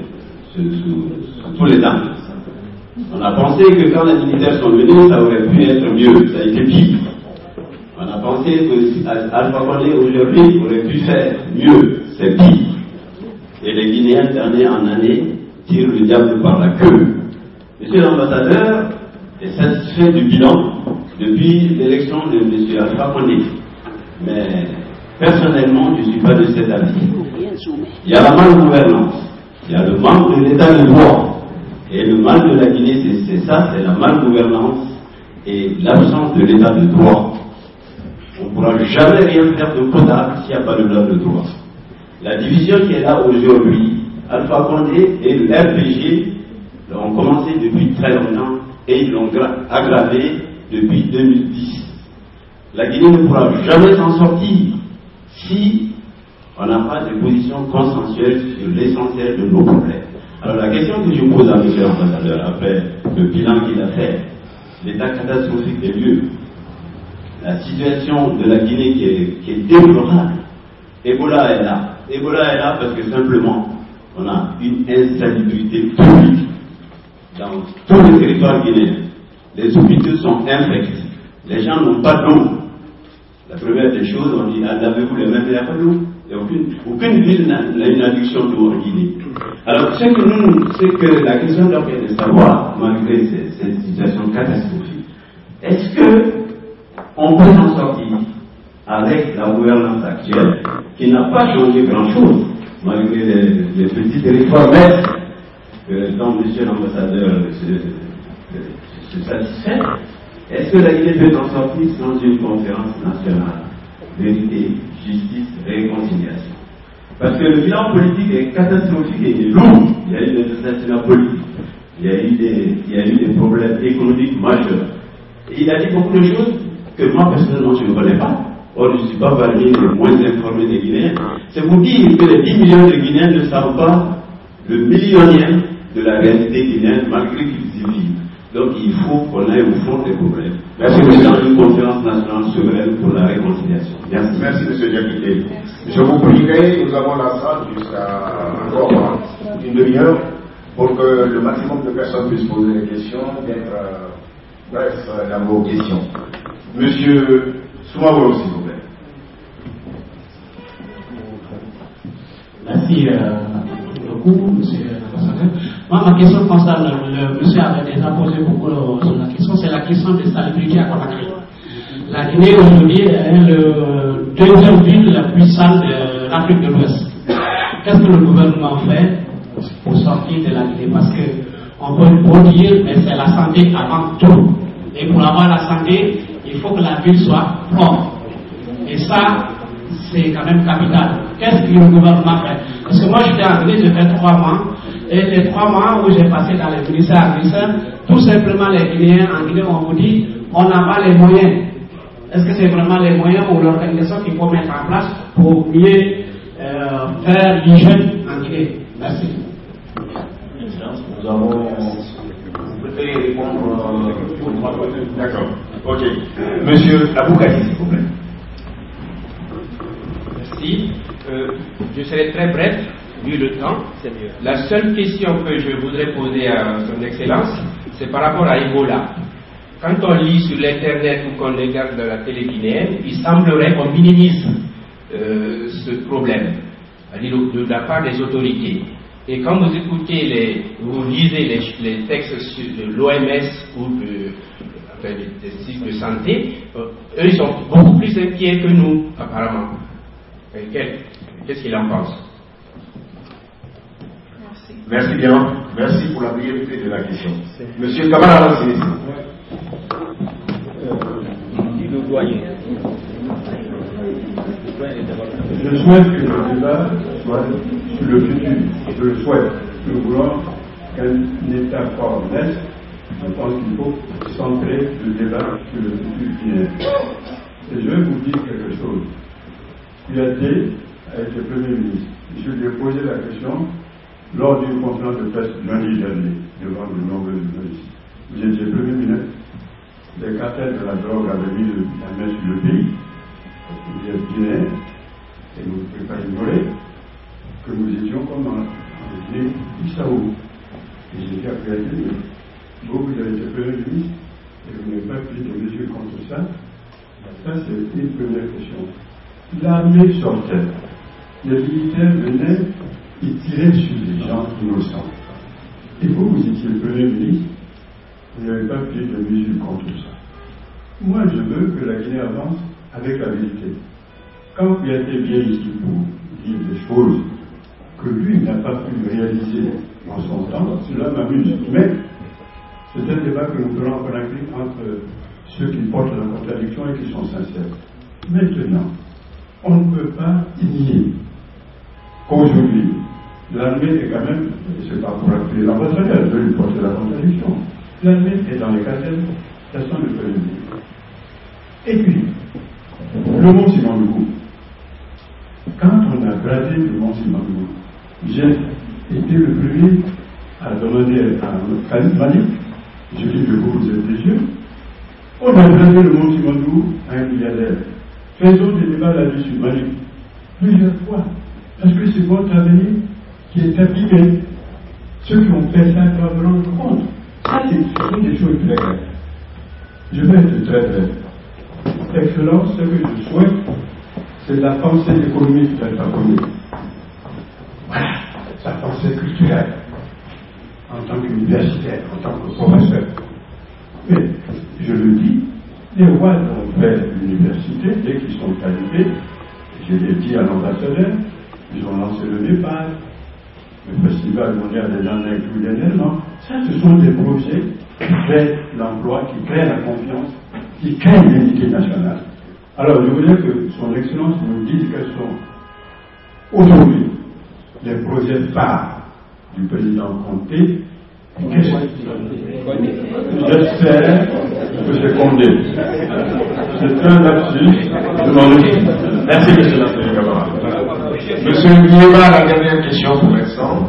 sous tous les temps. On a pensé que quand les militaires sont venus, ça aurait pu être mieux, ça a été pire. On a pensé que Alpha Condé aujourd'hui aurait pu faire mieux, c'est pire. Et les Guinéens d'année en année tirent le diable par la queue. Monsieur l'ambassadeur est satisfait du bilan depuis l'élection de M. Alpha Condé. Mais personnellement, je ne suis pas de cet avis. Il y a la malgouvernance, il y a le manque de l'état de droit. Et le mal de la Guinée, c'est ça, c'est la malgouvernance et l'absence de l'état de droit. On ne pourra jamais rien faire de potable s'il n'y a pas de l'état de droit. La division qui est là aujourd'hui, Alpha Condé et le RPG l'ont commencé depuis très longtemps et ils l'ont aggravé depuis 2010. La Guinée ne pourra jamais s'en sortir si on n'a pas de position consensuelle sur l'essentiel de nos problèmes. Alors la question que je pose à M. l'ambassadeur, après le bilan qu'il a fait, l'état catastrophique des lieux, la situation de la Guinée qui est déplorable, Ebola est là. Ebola est là parce que simplement, on a une insalubrité publique dans tous les territoires guinéens. Les hôpitaux sont infectés. Les gens n'ont pas d'eau. La première des choses, on dit, avez-vous les mêmes, il n'y a pas d'eau. Aucune ville n'a une adduction d'eau en Guinée. Alors, ce que la question doit être de savoir, malgré cette situation catastrophique, est-ce que on peut s'en sortir avec la gouvernance actuelle, qui n'a pas changé grand-chose, malgré les petits territoires maîtres dont M. l'ambassadeur se satisfait? Est-ce que la Guinée peut en sortir sans une conférence nationale? Vérité, justice, réconciliation. Parce que le bilan politique est catastrophique et il est lourd. Il y a eu des assassinats politiques, il y a eu des problèmes économiques majeurs. Et il a dit beaucoup de choses que moi personnellement je ne connais pas. Or je ne suis pas parmi les moins informés des Guinéens. C'est vous dire que les 10 millions de Guinéens ne savent pas le millionième de la réalité guinéenne malgré qu'ils y vivent. Donc il faut qu'on aille au fond des problèmes. Merci, dans une conférence nationale souveraine pour la réconciliation. Merci. Merci, M. Diakité. Je vous prierai, nous avons la salle jusqu'à encore une demi-heure pour que le maximum de personnes puissent poser des questions, d'être bref dans vos questions. Monsieur Soumaworo, s'il vous plaît. Merci beaucoup, monsieur l'ambassadeur. Moi, ma question concerne, le monsieur avait déjà posé beaucoup sur la question, c'est la question de salubrité à Conakry. La Guinée aujourd'hui est le deuxième ville la plus sale de l'Afrique de l'Ouest. Qu'est-ce que le gouvernement fait pour sortir de la Guinée? Parce qu'on peut le dire, mais c'est la santé avant tout. Et pour avoir la santé, il faut que la ville soit propre. Et ça, c'est quand même capital. Qu'est-ce que le gouvernement fait? Parce que moi, j'étais en Guinée, j'ai fait 3 mois. Et les 3 mois où j'ai passé dans les ministères, tout simplement les Guinéens en Guinée, on vous dit, on n'a pas les moyens. Est-ce que c'est vraiment les moyens ou l'organisation qu'il faut mettre en place pour mieux faire l'hygiène en Guinée? Merci. Nous avons... Vous préférez répondre D'accord. Ok. Monsieur Aboukadi, s'il vous plaît. Merci. Je serai très bref, vu le temps. La seule question que je voudrais poser à son Excellence, c'est par rapport à Ebola. Quand on lit sur l'internet ou qu'on regarde dans la télé guinéenne, il semblerait qu'on minimise ce problème, c'est-à-dire de la part des autorités. Et quand vous écoutez, vous lisez les textes de l'OMS ou des sites de santé, eux ils sont beaucoup plus inquiets que nous, apparemment. Qu'est-ce qu'il en pense? Merci bien. Merci pour la priorité de la question. Monsieur Kamara, c'est ici. Le doyen. Je souhaite que le débat soit sur le futur. Je le souhaite. Nous voulons qu'un État fort naisse. Je pense qu'il faut centrer le débat sur le futur guinéen. Et je vais vous dire quelque chose. UAD a été Premier ministre. M. question lors d'une conférence de presse lundi dernier devant de nombreux journalistes. Vous étiez Premier ministre, les cartels de la drogue avaient mis la main sur le pays. Vous êtes Guinéen, et vous ne pouvez pas ignorer que nous étions comme en Guinée-Bissau. Et j'ai dit à Pierre, vous avez été Premier ministre et vous n'avez pas pris de mesures contre ça. Ça, c'est une première question. L'armée sortait. Les militaires venaient et tiraient sur les gens innocents. Et vous étiez le Premier ministre, vous n'avez pas pris de mesures contre ça. Moi, je veux que la Guinée avance avec la vérité. Quand il a été bien ici pour dire des choses que lui n'a pas pu réaliser en son temps, cela m'amuse. Mais c'est un débat que nous ferons en Conakry entre ceux qui portent la contradiction et qui sont sincères. Maintenant, on ne peut pas nier qu'aujourd'hui, l'armée est quand même, c'est pas pour appeler l'ambassadeur de lui porter la contradiction, l'armée est dans les cartels, personne ne peut le dire. Et puis, le mont Simandougou, quand on a bradé le mont Simandougou, j'ai été le premier à demander à Khalid Malik, je dis que vous êtes des yeux, on a bradé le mont Simandougou à un milliardaire. Faisons des débats là-dessus, Malik, plusieurs fois, parce que c'est votre avenir qui est abîmé. Ceux qui ont fait ça doivent rendre compte. Ça, c'est des choses très claires. Je vais être très bref. Excellence, ce que je souhaite, c'est la pensée économique d'être appuyée. Voilà, sa pensée culturelle, en tant qu'universitaire, en tant que professeur. Mais, je le dis, les rois ont fait l'université, dès qu'ils sont arrivés, je l'ai dit à l'ambassadeur, ils ont lancé le Népal, le festival mondial des gens inclus dernièrement. Ça, ce sont des projets qui créent l'emploi, qui créent la confiance, qui créent l'unité nationale. Alors, je voudrais que son Excellence nous dise quels sont aujourd'hui les projets phares du président Conté. J'espère que c'est Condé. C'est un lapsus. Merci, monsieur le camarade. Monsieur Guillaume, la dernière question pour l'instant.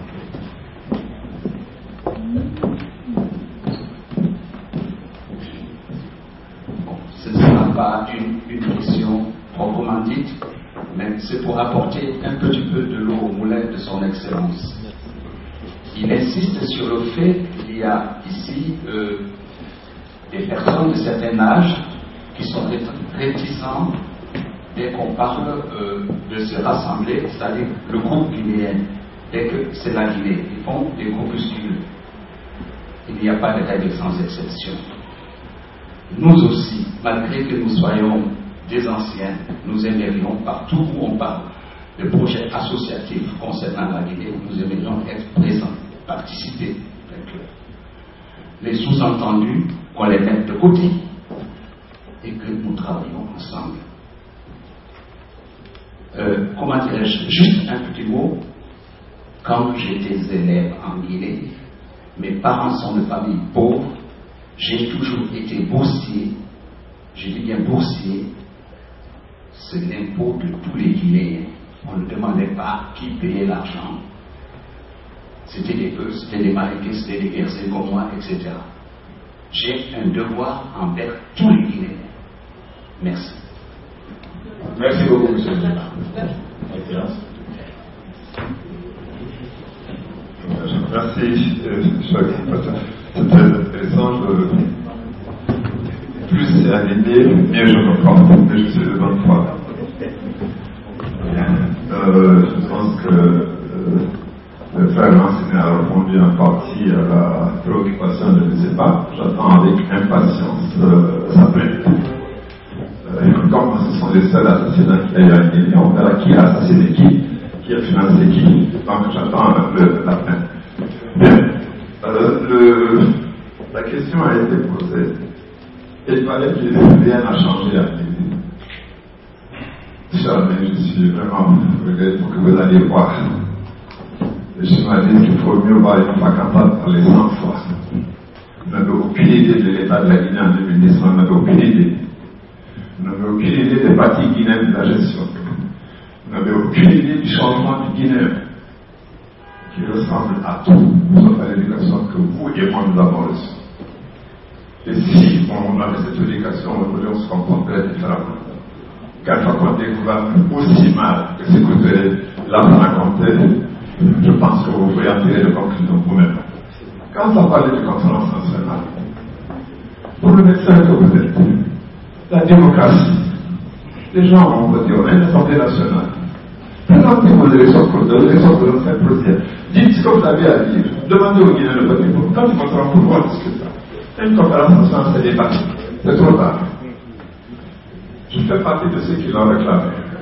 Ce ne sera pas une question proprement dite, mais c'est pour apporter un petit peu de l'eau au moulin de son Excellence. Il insiste sur le fait qu'il y a ici des personnes de certain âge qui sont réticents dès qu'on parle de se rassembler, c'est-à-dire le groupe guinéen, dès que c'est la Guinée, ils font des groupuscules. Il n'y a pas de règle sans exception. Nous aussi, malgré que nous soyons des anciens, nous aimerions partout où on parle de projets associatifs concernant la Guinée, nous aimerions être présents, participer. Les sous-entendus, qu'on les mette de côté et que nous travaillons ensemble. Comment dirais-je, juste un petit mot. Quand j'étais élève en Guinée, mes parents sont de famille pauvre, j'ai toujours été boursier. Je dis bien boursier, c'est l'impôt de tous les Guinéens. On ne demandait pas qui payait l'argent. C'était des peu, c'était des Marocains, c'était des Guerriers comme moi, etc. J'ai un devoir envers tous les Guinéens. Merci. Merci beaucoup, monsieur le président. Merci, c'est très intéressant. Plus c'est animé, mieux je comprends, mais je suis de bonne foi. Je pense que le frère Lansiné a répondu en partie à la préoccupation de ne sais pas. J'attends avec impatience sa plainte. Comme ce sont les seuls assassinats qu'il y a eu en Guinée, on verra qui a assassiné qui a financé qui. Donc j'attends la plainte. Bien. La question a été posée. Il fallait qu'il n'y ait rien à changer à Guinée. Jamais, je suis vraiment regretté pour que vous alliez voir. Je m'imagine qu'il faut mieux voir une vacantade par les 100 fois. Vous n'avez aucune idée de l'état de la Guinée en 2010, vous n'avez aucune idée. Vous n'avez aucune idée des parties guinéennes de la gestion. Vous n'avez aucune idée du changement du Guinéen. ressemble à tout, sauf à l'éducation que vous et moi nous avons reçue. Et si on avait cette éducation, aujourd'hui on se comporterait différemment. Quand on découvre aussi mal que ce que l'a raconté, je pense que vous pouvez en tirer des conclusions vous-même. Quand on parle de conférence nationale, pour le médecin que vous êtes, la démocratie, les gens ont voté au l'Assemblée nationale. Présentez vos élections pour de l'ancien procès. Dites ce que vous avez à dire. Demandez aux Guinéens de voter pour vous. Quand ils voteront pour vous, on discute ça. Une conférence nationale, c'est débattu. C'est trop tard. Je fais partie de ceux qui l'ont réclamé.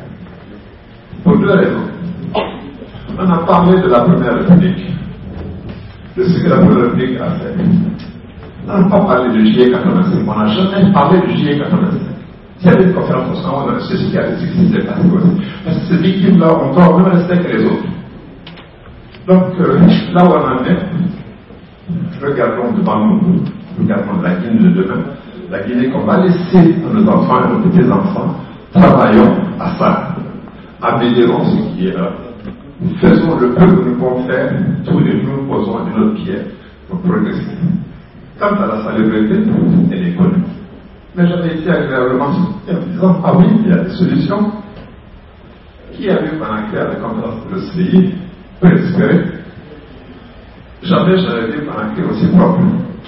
Pour deux raisons. On a parlé de la Première République, de ce que la Première République a fait. On n'a pas parlé de juillet 85. On n'a jamais parlé de juillet 85. S'il y avait une conférence nationale, on aurait su ce qui s'est passé aussi. Parce que ces victimes-là, on doit même rester que les autres. Donc, là où on en est, regardons devant nous, regardons la Guinée de demain, la Guinée qu'on va laisser à nos enfants et à nos petits-enfants. Travaillons à ça. Améliorons ce qui est là. Faisons le peu que nous pouvons faire. Tous les jours, posons une autre pierre pour progresser. Quant à la salubrité, elle est connue. Mais j'avais été agréablement surpris en disant, ah oui, il y a des solutions. Qui a vu pendant qu'il y a la conférence de l'OCI peut espérer. Jamais j'avais vu pendant qu'il est aussi propre.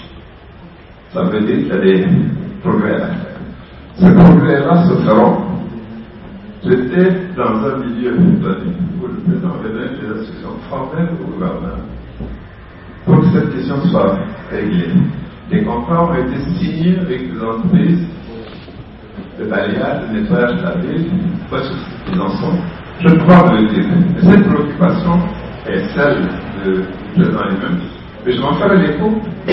Ça veut dire qu'il y a des progrès à faire. Ces progrès-là se feront. J'étais dans un milieu où le président avait donné des instructions formelles au gouvernement pour que cette question soit réglée. Les contrats ont été signés avec des entreprises de balayage, de nettoyage de la ville, pas sur ce qu'ils en sont. Je crois le dire. Et cette préoccupation est celle du président lui-même. Mais je m'en ferai l'écho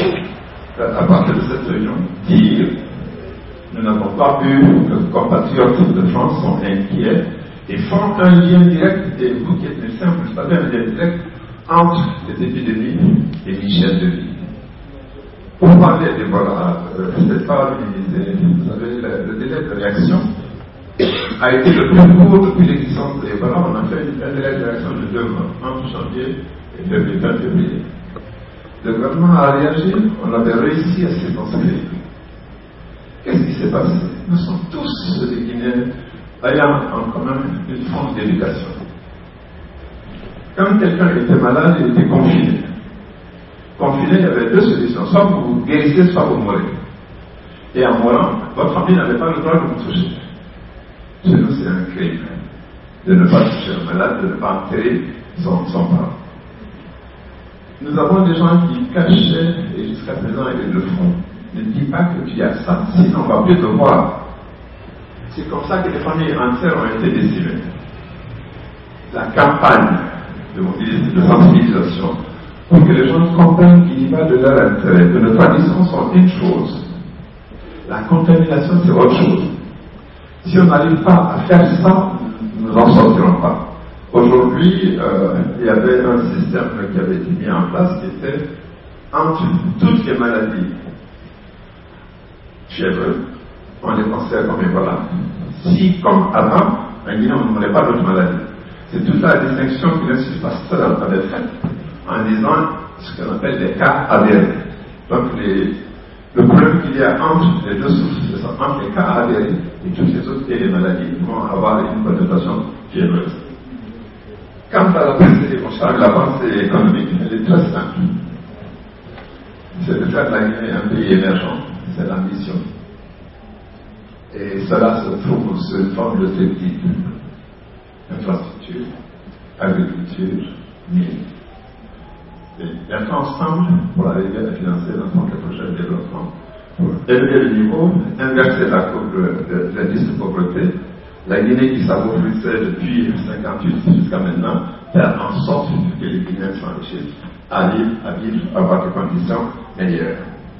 à partir de cette réunion, dire nous n'avons pas vu que les compatriotes de France sont inquiets et font un lien direct, et vous qui êtes médecin, vous savez, un lien direct entre cette épidémie et l'hygiène de vie. Pour parler d'Ebola, c'est pas minimiser. Vous savez, le délai de réaction a été le plus court depuis l'existence de l'Ebola. On a fait un délai de réaction de 2 mois, entre janvier et février. Le gouvernement a réagi, on avait réussi à circonscrire. Qu'est-ce qui s'est passé? Nous sommes tous des Guinéens ayant en commun une forme d'éducation. Quand quelqu'un était malade, il était confiné. Confiné, il y avait 2 solutions. Soit vous guérissez, soit vous mourrez. Et en mourant, votre famille n'avait pas le droit de vous toucher. Chez nous, c'est un crime de ne pas toucher un malade, de ne pas enterrer son parent. Nous avons des gens qui cachaient, et jusqu'à présent ils le font. Ne dis pas que tu as ça, sinon on ne va plus te voir. C'est comme ça que les familles entières ont été décimées. La campagne de sensibilisation, pour que les gens comprennent qu'il y va de leur intérêt, que nos traditions sont une chose. La contamination, c'est autre chose. Si on n'arrive pas à faire ça, nous n'en sortirons pas. Aujourd'hui, il y avait un système qui avait été mis en place qui était entre toutes les maladies fièvre, on les considère comme Ebola. Si, comme avant, en Guinée, on n'aurait pas d'autres maladies. C'est toute la distinction que l'Institut Pasteur avait faite en disant ce qu'on appelle des cas avérés. Donc, le problème qu'il y a entre les deux sources, c'est ça, entre les cas avérés et toutes les autres et les maladies vont avoir une connotation fiévreuse. Quant à la pensée, la pensée économique, elle est très simple. C'est de faire de la Guinée un pays émergent. C'est l'ambition. Et cela se trouve sous une forme de triptyque. Infrastructure, agriculture, mine. Et mettre ensemble pour arriver à financer n'importe quel projet de développement. Pour élever le niveau, inverser la courbe de l'indice de pauvreté. La Guinée qui s'appauvrissait depuis 1958 jusqu'à maintenant, faire en sorte que les Guinéens s'enrichissent, à vivre, à avoir des conditions meilleures.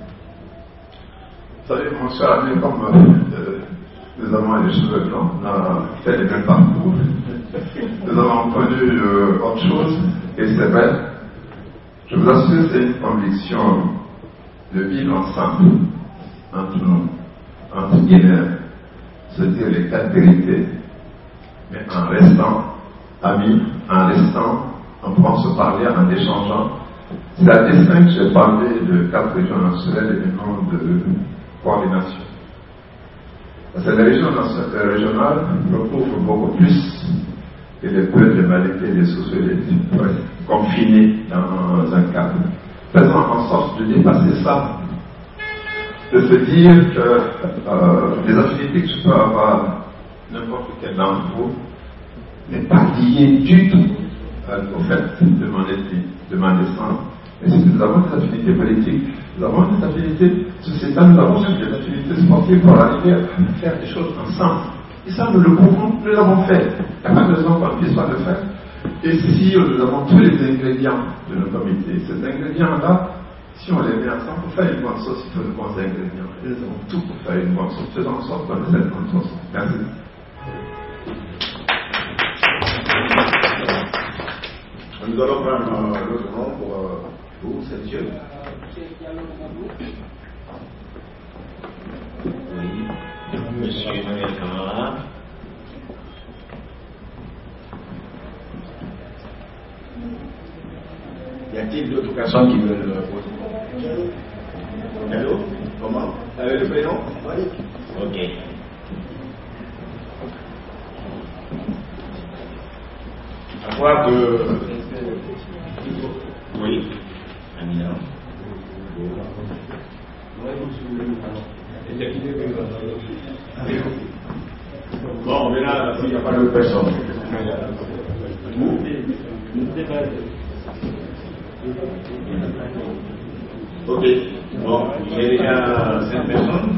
Vous savez, mon cher ami, comme nous avons les cheveux blancs, on a fait les mêmes parcours, nous avons connu autre chose, et c'est vrai, je vous assure, c'est une conviction de vivre ensemble, entre nous, entre Guinéens, se dire les 4 vérités, mais en restant amis, en restant on pourra se parler en échangeant. C'est à dessein que j'ai parlé de 4 régions nationales et non de coordination. Parce que les régions régionales recouvrent beaucoup plus que les peuples, les maladies, les sociétés confinés dans un cadre. Faisons en sorte de dépasser ça, de se dire que les activités que je peux avoir, n'importe quel d'entre vous, n'est pas lié du tout au fait de ma naissance. Mais si nous avons des affinités politiques, nous avons des affinités sociétales, nous avons même des affinités sportives pour arriver à faire des choses ensemble. Et ça, nous le pouvons, nous l'avons fait. Il n'y a pas besoin qu'on ne puisse pas le faire. Et si nous avons tous les ingrédients de nos comités, ces ingrédients-là, si on les met ensemble pour faire une bonne sauce, il faut de bons ingrédients. Et nous avons tout pour faire une bonne sauce. Faisons en sorte qu'on ait cette bonne sauce. Merci. Nous allons prendre l'autre nom pour vous, c'est Dieu. Oui, monsieur Emmanuel Camara. Y a-t-il d'autres personnes qui veulent poser? Allô? Comment? Avec le prénom? Oui. Ok. À croire que. Oui. Amina. Bon, on verra s'il n'y a pas d'autres personnes. Ok. Bon, j'ai déjà 5 personnes.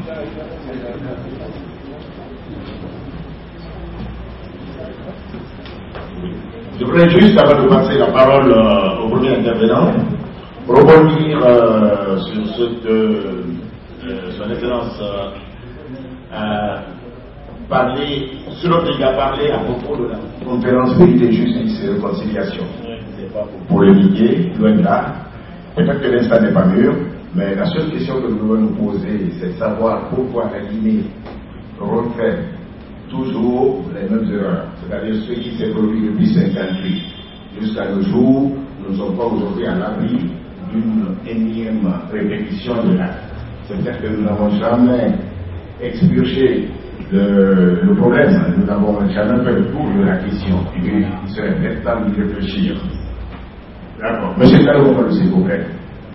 Je voudrais juste, avant de passer la parole au premier intervenant, rebondir sur ce que son Excellence a parlé, sur dont il a parlé à propos de la conférence Vérité, Justice et Réconciliation. C'est pas pour polémiquer, loin de là. Peut-être que l'instant n'est pas mûr, mais la seule question que nous devons nous poser, c'est de savoir pourquoi la Guinée refait toujours les mêmes erreurs, c'est-à-dire ce qui s'est produit depuis 58 jusqu'à nos jours. Nous ne sommes pas aujourd'hui à l'abri d'une énième répétition de l'acte. C'est-à-dire que nous n'avons jamais expurgé le problème, nous n'avons jamais fait le tour de la question. Il serait peut-être temps d'y réfléchir. D'accord. Monsieur Kalou, s'il vous plaît.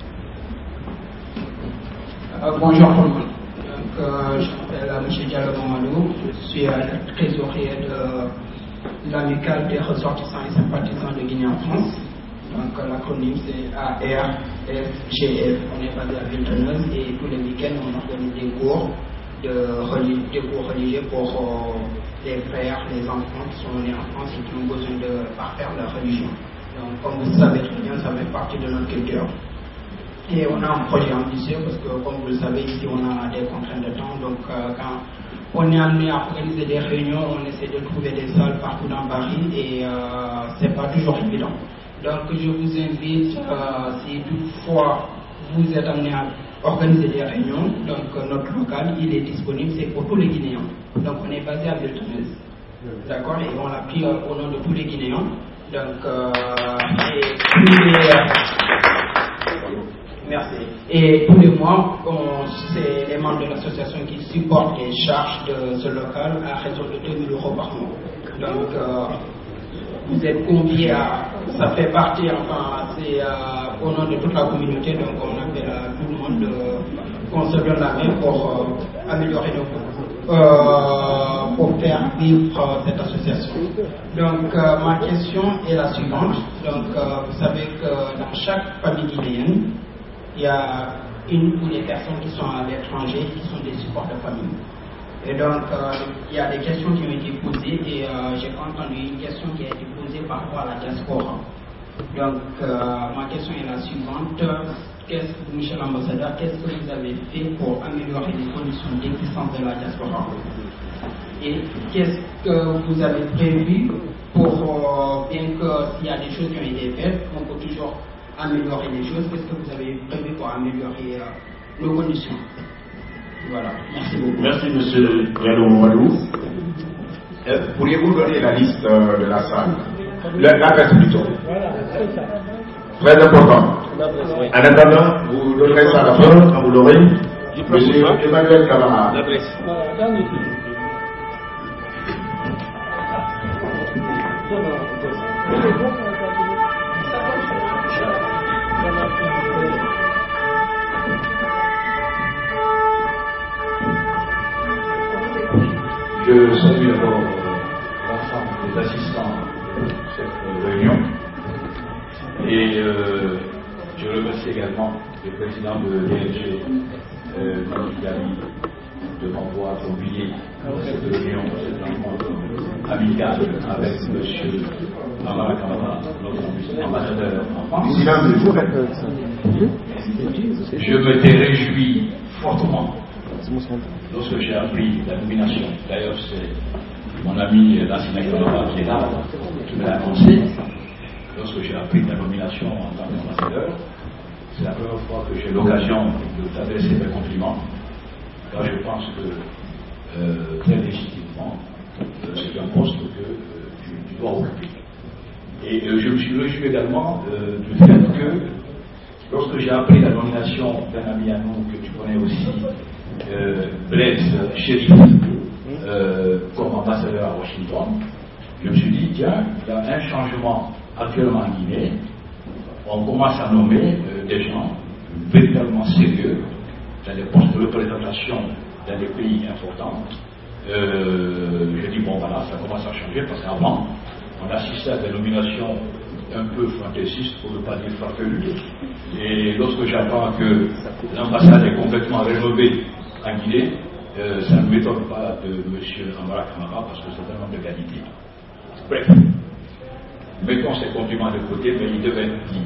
Bonjour tout le monde. Je m'appelle M. Diallo Mamadou, je suis le trésorier de l'amicale des ressortissants et sympathisants de Guinée en France. Donc l'acronyme c'est ARFGF. On est basé à Villeneuve et tous les week-ends on organise des cours religieux pour les frères, les enfants qui sont nés en France et qui ont besoin de parfaire leur religion. Donc comme vous le savez très bien, ça fait partie de notre culture. Et on a un projet ambitieux parce que, comme vous le savez, ici on a des contraintes de temps. Donc, quand on est amené à organiser des réunions, on essaie de trouver des salles partout dans Paris et c'est pas toujours évident. Donc, je vous invite, si toutefois vous êtes amené à organiser des réunions, donc notre local, il est disponible, c'est pour tous les Guinéens. Donc, on est basé à Villeneuve. D'accord? Et on l'a pris au nom de tous les Guinéens. Donc, merci. Et tous les mois, c'est les membres de l'association qui supportent les charges de ce local à raison de 2 000 € par mois. Donc, vous êtes conviés à. Ça fait partie, enfin, c'est au nom de toute la communauté, donc on appelle à tout le monde qu'on se donne la main pour améliorer nos cours, pour faire vivre cette association. Donc, ma question est la suivante. Donc, vous savez que dans chaque famille guinéenne, il y a une ou des personnes qui sont à l'étranger, qui sont des supports de famille. Et donc, il y a des questions qui ont été posées et j'ai entendu une question qui a été posée par rapport à la diaspora. Donc, ma question est la suivante. Monsieur l'ambassadeur, qu'est-ce que vous avez fait pour améliorer les conditions d'existence de la diaspora? Et qu'est-ce que vous avez prévu pour, bien que s'il y a des choses qui ont été faites, on peut toujours améliorer les choses, qu'est-ce que vous avez prévu pour améliorer nos conditions? Voilà, merci beaucoup. Merci monsieur Diallo Mamadou. Pourriez-vous donner la liste de la salle? L'adresse plutôt. Voilà, c'est ça. Très important. En attendant, vous donnerez ça à la fin, quand vous l'aurez. Monsieur Emmanuel Camara. L'adresse. Voilà, dans le Je salue d'abord l'ensemble des assistants de cette réunion et je remercie également le président de DLG, Gali, de m'avoir oublié cette réunion, cette rencontre amicale avec M. Amara Kamara, notre ambassadeur en France. Je m'étais réjoui fortement lorsque j'ai appris la nomination. D'ailleurs, c'est mon ami l'ancien Kamara qui est là, qui me l'a annoncé. Lorsque j'ai appris la nomination en tant qu'ambassadeur, c'est la première fois que j'ai l'occasion de t'adresser mes compliments. Car je pense que très légitimement, c'est un poste que tu dois occuper. Et je me suis réjoui également du fait que lorsque j'ai appris la nomination d'un ami à nous que tu connais aussi, Blaise Chérif, comme ambassadeur à Washington, je me suis dit, tiens, il y a un changement actuellement en Guinée. On commence à nommer des gens véritablement sérieux dans des postes de représentation dans des pays importants. Je dis, bon voilà, ça commence à changer parce qu'avant, on assistait à des nominations un peu fantaisistes, pour ne pas dire farfelues. Et lorsque j'apprends que l'ambassade est complètement rénovée en Guinée, ça ne m'étonne pas de M. Amara Kamara parce que c'est un homme de qualité. Bref, mettons ces compliments de côté, mais il devait être dit.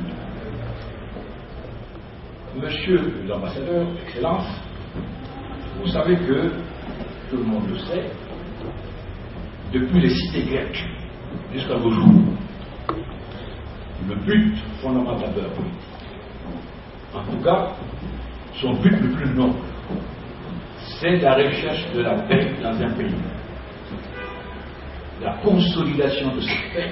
Monsieur l'ambassadeur, Excellence, vous savez que, tout le monde le sait, depuis les cités grecques jusqu'à nos jours, le but fondamental de la politique, en tout cas, son but le plus noble, c'est la recherche de la paix dans un pays, la consolidation de cette paix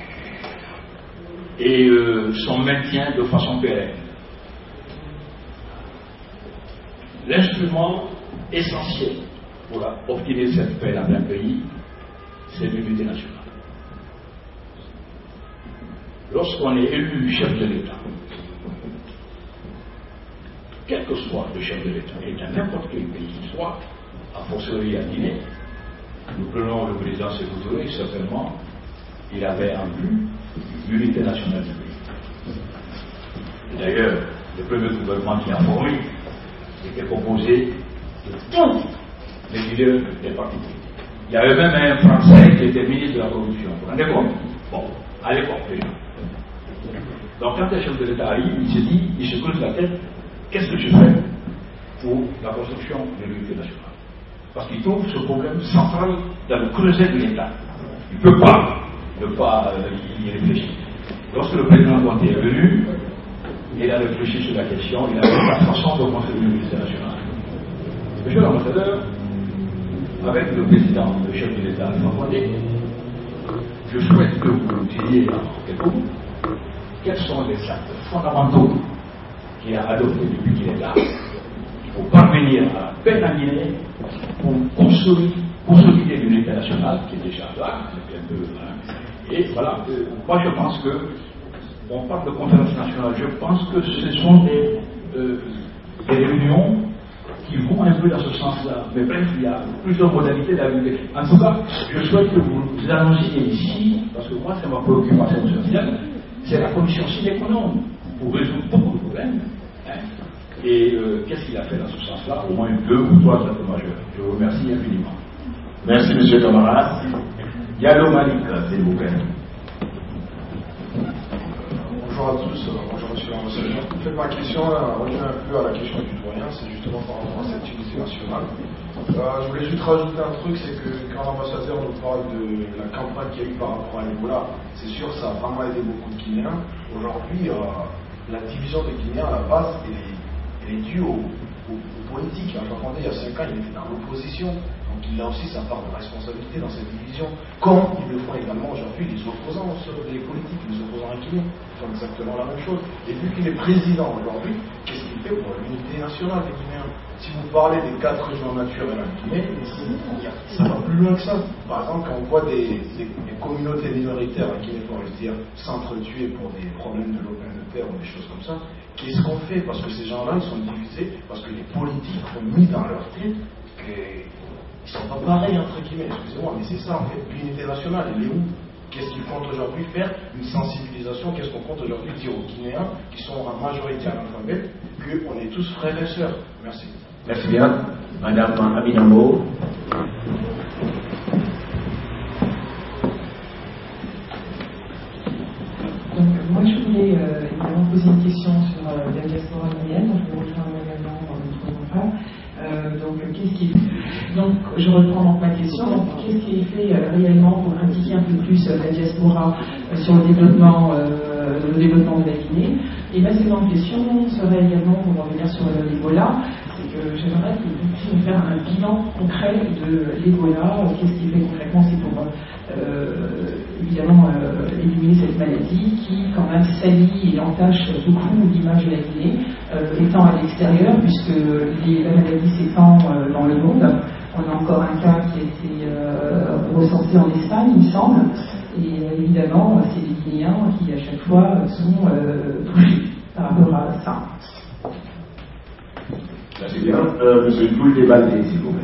et son maintien de façon pérenne. L'instrument essentiel pour obtenir cette paix dans un pays, c'est l'unité nationale. Lorsqu'on est élu chef de l'État, quel que soit le chef de l'État, et dans n'importe quel pays qu'il soit, à fortiori à Guinée, nous prenons le président Sékou Touré, certainement, il avait en vue l'unité nationale du pays. D'ailleurs, le premier gouvernement qui a formé était composé de tous les leaders des partis politiques. Il y avait même un Français qui était ministre de la Corruption. Vous vous rendez compte? Bon, à l'époque déjà. Donc quand le chef de l'État arrive, il se dit, il se creuse la tête, qu'est-ce que je fais pour la construction de l'unité nationale? Parce qu'il trouve ce problème central dans le creuset de l'État. Il ne peut pas ne pas y réfléchir. Lorsque le président Conté est venu, il a réfléchi sur la question, il a vu la façon de construire l'unité nationale. Monsieur l'ambassadeur, avec le président, le chef de l'État, Alpha Condé, je souhaite que vous nous disiez en quelques mots quels sont les actes fondamentaux qu'il a adoptés depuis qu'il est là pour parvenir à la paix en Guinée, pour consolider l'unité nationale qui est déjà là, et voilà, moi je pense que on parle de conférence nationale, je pense que ce sont des réunions qui vont un peu dans ce sens-là. Mais bref, il y a plusieurs modalités d'arriver. En tout cas, je souhaite que vous annonciez ici, parce que moi c'est ma préoccupation sociale, c'est la commission sine qua non pour résoudre beaucoup de problèmes. Hein. Et qu'est-ce qu'il a fait dans ce sens-là? Au moins 2 ou 3 actes majeurs. Je vous remercie infiniment. Merci, monsieur Camara. Diallo Malik, s'il vous plaît. Bonjour à tous, bonjour monsieur l'ambassadeur. En fait, ma question revient un peu à la question du doyen, c'est justement par rapport à cette unité nationale. Je voulais juste rajouter un truc, c'est que quand l'ambassadeur nous parle de la campagne qu'il y a eu par rapport à l'Ebola, c'est sûr ça a vraiment aidé beaucoup de Guinéens. Aujourd'hui, la division des Guinéens à la base, elle est due aux politiques. Il y a 5 ans, il était dans l'opposition. Donc Donc il a aussi sa part de responsabilité dans cette division, comme ils le font également aujourd'hui les opposants les politiques, les opposants à Guinée font exactement la même chose. Et vu qu'il est président aujourd'hui, qu'est-ce qu'il fait pour l'unité nationale des Guinéens? Si vous parlez des 4 régions naturelles en Guinée, ça va plus loin que ça. Par exemple, quand on voit des communautés minoritaires en Guinée forestière s'entretuer pour des problèmes de lopin de terre ou des choses comme ça, qu'est-ce qu'on fait? Parce que ces gens-là, ils sont divisés, parce que les politiques ont mis dans leur tête qu'ils ne sont pas pareils, entre guillemets, excusez-moi, mais c'est ça en fait, l'unité nationale, elle est où? Qu'est-ce qu'ils comptent aujourd'hui faire? Une sensibilisation, qu'est-ce qu'on compte aujourd'hui dire aux Guinéens, qui sont en majorité analphabètes, qu'on est tous frères et sœurs? Merci. Merci bien. Madame Abinambo. Donc, moi, je voulais évidemment poser une question sur la diaspora guinéenne. Je vais rejoindre également notre confrère. Donc, je reprends donc ma question. Donc, qu'est-ce qui est fait réellement pour impliquer un peu plus la diaspora sur le développement de la Guinée? Et ma seconde question serait également, pour revenir sur l'Ebola, c'est que j'aimerais que vous puissiez nous faire un bilan concret de l'Ebola. Qu'est-ce qui fait concrètement? C'est pour évidemment éliminer cette maladie qui quand même salit et entache beaucoup l'image de la Guinée, étant à l'extérieur, puisque la maladie s'étend dans le monde. On a encore un cas qui a été recensé en Espagne, il me semble, et évidemment c'est les Guinéens qui à chaque fois sont touchés par rapport à ça. Merci bien. Monsieur Doul Débalté, s'il vous plaît.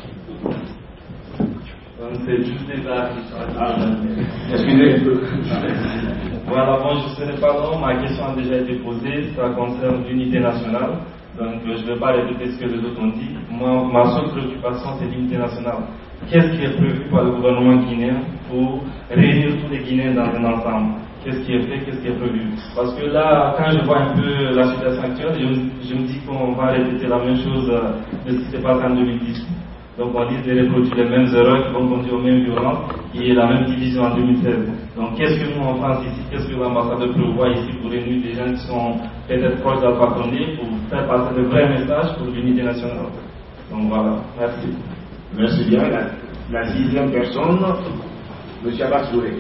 C'est juste des arts. Excusez. Voilà, bon, je ne serai pas long, ma question a déjà été posée, ça concerne l'unité nationale, donc je ne vais pas répéter ce que les autres ont dit. Moi, ma seule préoccupation, c'est l'unité nationale. Qu'est-ce qui est prévu par le gouvernement guinéen pour réunir tous les Guinéens dans un ensemble? Qu'est-ce qui est fait, qu'est-ce qui est prévu? Parce que là, quand je vois un peu la situation actuelle, je me dis qu'on va répéter la même chose de ce qui s'est passé en 2010. Donc on risque de reproduire les mêmes erreurs qui vont conduire aux mêmes violences et la même division en 2016. Donc qu'est-ce que nous en France ici, qu'est-ce que l'ambassadeur prévoit ici pour réunir des gens qui sont peut-être proches d'Alpha Condé pour faire passer de vrais messages pour l'unité nationale? Donc voilà, merci. Merci bien. La sixième personne, M. Abassouré.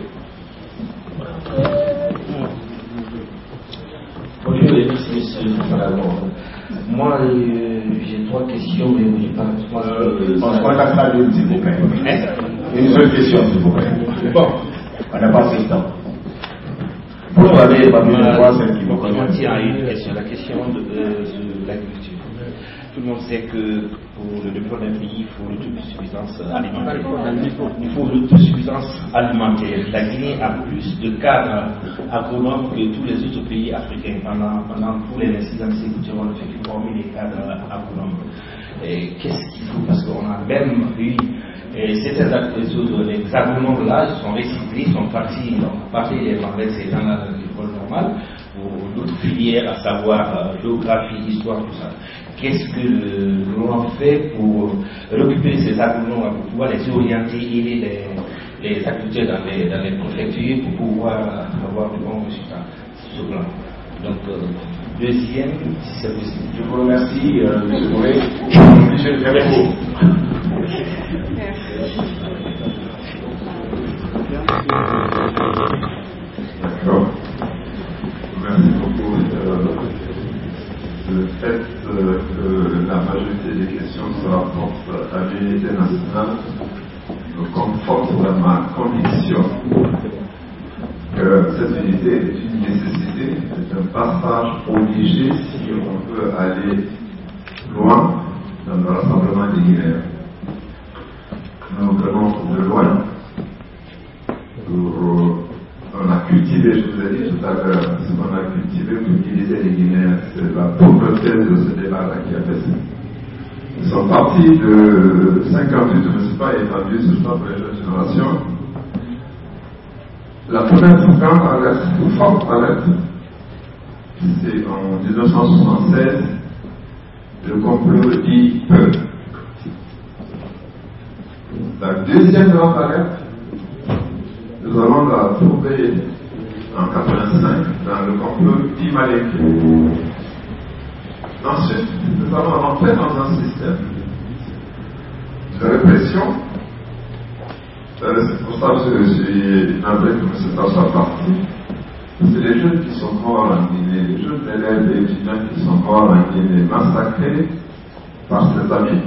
Bonjour et merci, monsieur. Moi, j'ai 3 questions, mais je parle de 3 on se passe à l'une, s'il vous plaît. Une seule question, s'il vous plaît. Bon, on n'a pas ce temps. Pour nous aller, pas plus de 3, celle qui vont commencer. Il y a une question, la question de l'agriculture. Tout le monde sait que pour le développement d'un pays, il faut l'autosuffisance alimentaire. Il faut l'autosuffisance alimentaire. La Guinée a plus de cadres agronomes que tous les autres pays africains. Pendant tous les 6 ans, nous avons fait former des cadres agronomes. Qu'est-ce qu'il faut? Parce qu'on a même eu certains agronomes là, ils sont recyclés, ils sont partis avec ces gens-là dans l'école normale pour d'autres filières, à savoir géographie, histoire, tout ça. Qu'est-ce que l'on fait pour récupérer ces agronomes, pour pouvoir les orienter, aider les agriculteurs dans les préfectures pour pouvoir avoir de bons résultats sur ce plan? Donc, deuxième, si c'est possible. Je vous remercie, M. Bourré. M. Grébeau. D'accord. Merci beaucoup. Le fait que la majorité des questions se rapportent à l'unité nationale me conforte dans ma conviction que cette unité est une nécessité, c'est un passage obligé si on veut aller loin dans le rassemblement des Guinéens. Nous venons de loin. On a cultivé, je vous ai dit tout à l'heure, ce qu'on a cultivé pour utiliser les Guinéens, c'est la pauvreté de ce débat-là qui a fait ça. Ils sont partis de 58, je ne me suis pas étendu sur ça pour les jeunes générations. La première forte alerte, c'est en 1976, le complot dit peu. La deuxième grande alerte, nous allons la trouver en 85 dans le complot d'Imalek. Ensuite, nous allons rentrer dans un système de répression. C'est pour ça que je suis navré que M. Tass soit parti. C'est les jeunes qui sont morts en Guinée, les jeunes élèves et étudiants qui sont morts en Guinée, massacrés par ses amis.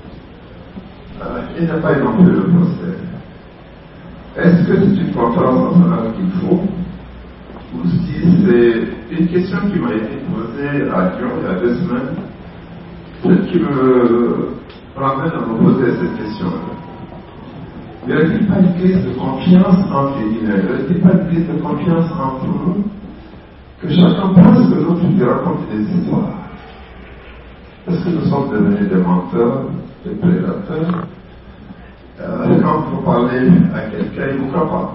Il n'y a pas eu non plus le procès. Est-ce que c'est une conférence nationale qu'il faut, ou si c'est une question qui m'a été posée à Lyon il y a 2 semaines, peut-être qui me ramène à me poser cette question-là. Il n'y a-t-il pas une crise de confiance entre les Guinéens? Il n'y a-t-il pas une crise de confiance entre nous? Que chacun pense que l'autre lui raconte des histoires. Est-ce que nous sommes devenus des menteurs, des prédateurs? Quand vous parlez à quelqu'un, il ne vous croit pas.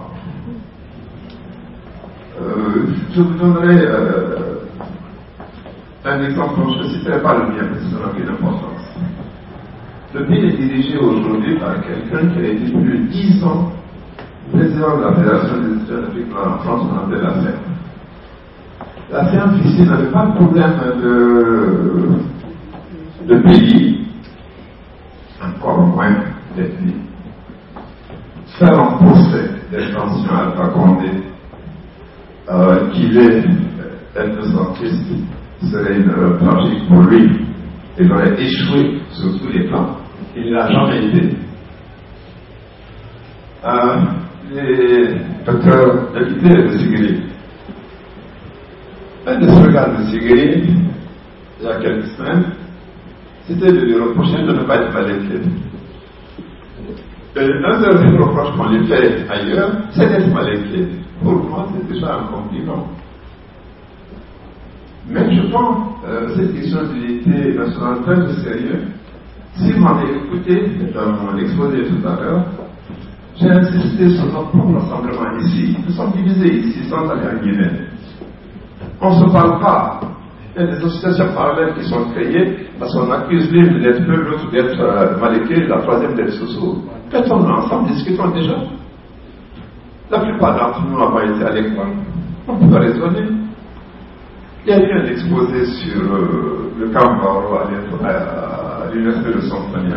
Je vous donnerai un exemple, je ne citerai pas le mien, parce que ça n'a aucune importance. Le pays est dirigé aujourd'hui par quelqu'un qui a été plus de 10 ans président de la Fédération des étudiants d'Afrique noire en France, on appelle la FEM. La FEM ici n'avait pas de problème de pays, encore moins d'ethnie. Faire un procès d'intention à Alpha Condé, qu'il est ethnocentriste, serait une erreur tragique pour lui. Il aurait échoué sur tous les plans. Il ne l'a jamais été. Les docteurs David de Sigri. Un des slogans de Sigri, il y a quelques semaines, c'était de lui reprocher de ne pas être malinqué. Un des reproches qu'on lui fait ailleurs, c'est d'être malinqué. Pour moi, c'est déjà un compliment. Mais je prends cette question d'unité nationale très au sérieux. Si vous m'avez écouté dans mon exposé tout à l'heure, j'ai insisté sur notre propre rassemblement ici. Nous sommes divisés ici sans aller en Guinée. On ne se parle pas. Il y a des associations parallèles qui sont créées parce qu'on accuse l'une d'être peu, l'autre d'être maléqué, la troisième d'être sous. Mettons-nous ensemble, discutons déjà. La plupart d'entre nous n'ont pas été à l'école. On peut raisonner. Il y a eu un exposé sur le camp Baro à l'université de Sompania.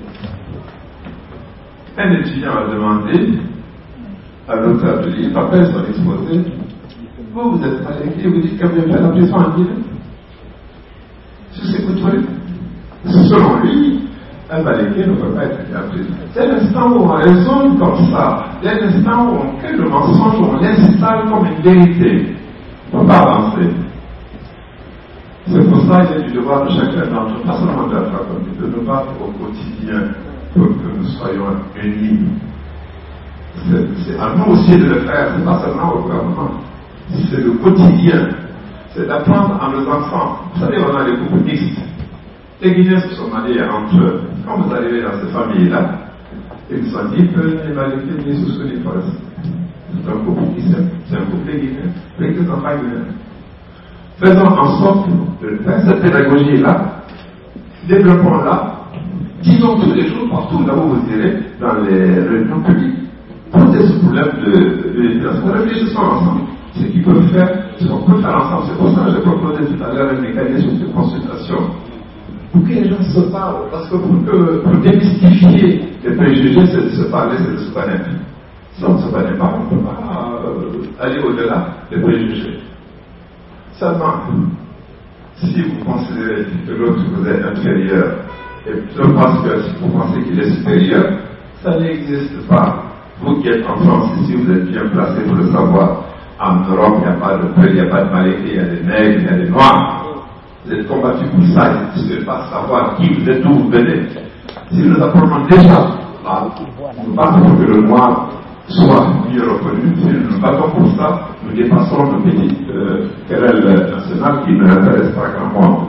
Un étudiant a demandé à l'auteur du livre, après son exposé, vous êtes malinqué, vous dites qu'il y a fait la prison en Guinée. Je sais que selon lui, un malinqué ne peut pas être mis en prison. C'est l'instant où on raisonne comme ça, c'est l'instant où on crée le mensonge, où on l'installe comme une vérité. On ne peut pas avancer. C'est pour ça qu'il y a du devoir de chacun d'entre nous, pas seulement de la famille, de nous battre au quotidien pour que nous soyons unis. C'est à nous aussi de le faire, c'est pas seulement au gouvernement. C'est le quotidien. C'est d'apprendre à nos enfants. Vous savez, on a les couples mixtes. Les Guinéens se sont mariés entre eux. Quand vous arrivez dans ces familles-là, ils se sont dit que les Malikiens ni sous ni forest. C'est un couple qui s'aime, c'est un couple guinéen, mais qui ne sont pas guinéens. Faisons en sorte de faire cette pédagogie-là, développons-la, disons tous les jours, partout là où vous irez, dans les réunions publiques, posez ce problème de l'éducation. Réfléchissons ensemble. Ce qu'ils peuvent faire, ce qu'on peut faire ensemble. C'est pour ça que j'ai proposé tout à l'heure un mécanisme de consultation. Pour que les gens se parlent. Parce que pour démystifier les préjugés, c'est de se parler, c'est de se connaître. Si on ne se connaît pas, on ne peut pas aller au-delà des préjugés. Seulement, si vous considérez que l'autre vous est inférieur, et je pense que si vous pensez qu'il est supérieur, ça n'existe pas. Vous qui êtes en France ici, vous êtes bien placé pour le savoir. En Europe, il n'y a pas de peuple, il n'y a pas de maléfiques, il y a des nègres, il y a des noirs. Vous êtes combattus pour ça, il ne faut pas savoir qui vous êtes, d'où vous venez. Si nous apprenons déjà à nous battre pour que le noir soit mieux reconnu, si nous nous battons pour ça, nous dépasserons nos petites querelles nationales qui ne l'intéressent pas grand monde.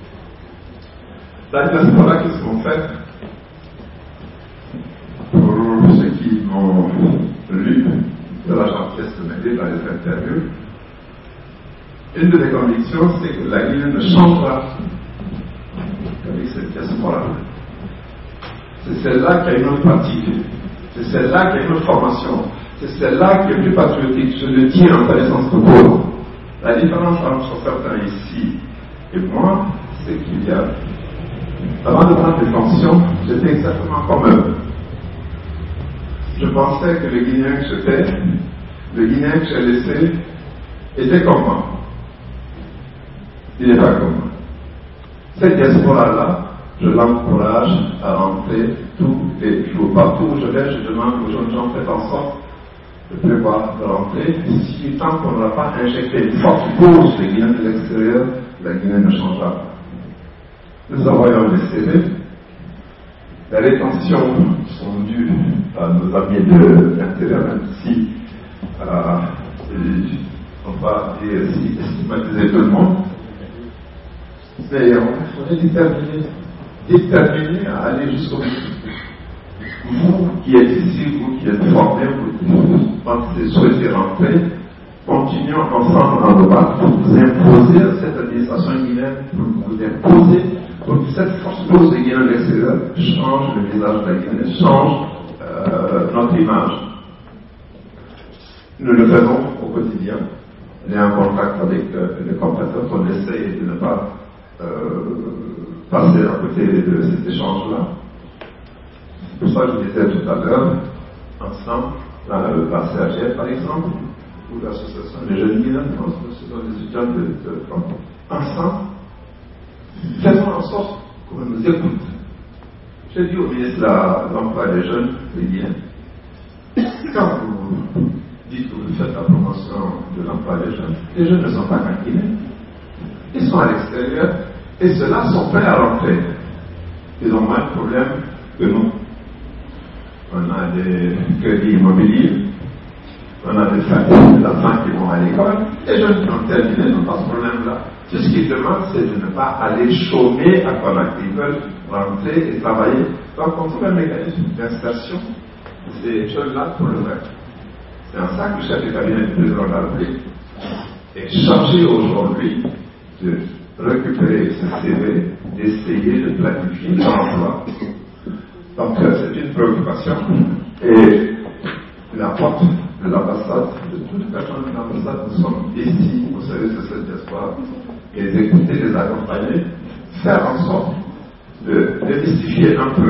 La diaspora, qu'est-ce qu'on fait? Pour ceux qui m'ont lu de la gentillesse de m'aider dans les interviews, une de mes convictions, c'est que la Guinée ne changera qu'avec cette diaspora. C'est celle-là qui a une autre pratique. C'est celle-là qui a une autre formation. C'est celle-là qui est plus patriotique. Je le dis en connaissance de cause. La différence entre certains ici et moi, c'est qu'il y a Avant de prendre des fonctions, j'étais exactement comme eux. Je pensais que le Guinéen que j'étais, le Guinéen que j'ai laissé, était comme moi. Il n'est pas comme moi. Cette diaspora-là, je l'encourage à rentrer tous les jours. Partout où je vais, je demande aux jeunes gens, faites en sorte de prévoir de rentrer. Si tant qu'on n'aura pas injecté une forte cause des Guinéens de l'extérieur, la Guinée ne changera pas. Nous envoyons des CV. Les rétentions sont dues à nos amis de l'intérieur, même si on va dire stigmatiser tout le monde. Mais on est déterminé à aller jusqu'au bout. Vous qui êtes ici, vous qui êtes formés, vous qui souhaitez rentrer, continuons ensemble à nous battre pour vous imposer cette administration guinéenne, pour vous imposer, pour que cette force cause des Guinéens de l'extérieur change le visage de la Guinée, change notre image. Nous le faisons au quotidien. On est en contact avec les compatriotes, on essaye de ne pas passer à côté de cet échange-là. C'est pour ça que je disais tout à l'heure, ensemble, la CAGF par exemple, ou l'association des jeunes Guinéens, ce sont des étudiants de ensemble, faisons en sorte qu'on nous écoute. J'ai dit au ministre de l'Emploi des jeunes de Guinée, quand vous dites que vous faites la promotion de l'emploi des jeunes, les jeunes ne sont pas qu'en Guinée. Ils sont à l'extérieur et ceux-là sont prêts à rentrer. Ils ont moins de problèmes que nous. On a des crédits immobiliers, on a des familles d'enfants qui vont à l'école, les jeunes qui ont terminé n'ont pas ce problème-là. Tout ce qu'ils demandent, c'est de ne pas aller chômer à Conakry. Ils veulent rentrer et travailler. Donc on trouve un mécanisme d'insertion de ces jeunes-là pour le faire. C'est en ça que le chef du cabinet du président de la République est chargé aujourd'hui de récupérer ce CV, d'essayer de planifier l'emploi. Donc c'est une préoccupation. Et la porte de l'ambassade, de toute personne de l'ambassade, nous sommes ici au service de cette diaspora, et d'écouter, les accompagner, faire en sorte de démystifier un peu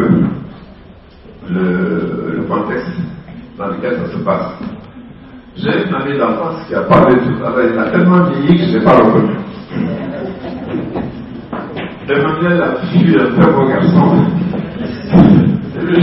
le contexte dans lequel ça se passe. J'ai un ami d'enfance qui a parlé tout à l'heure, il a tellement vieilli que je ne l'ai pas reconnu. Emmanuel a vu un très beau garçon. C'est lui,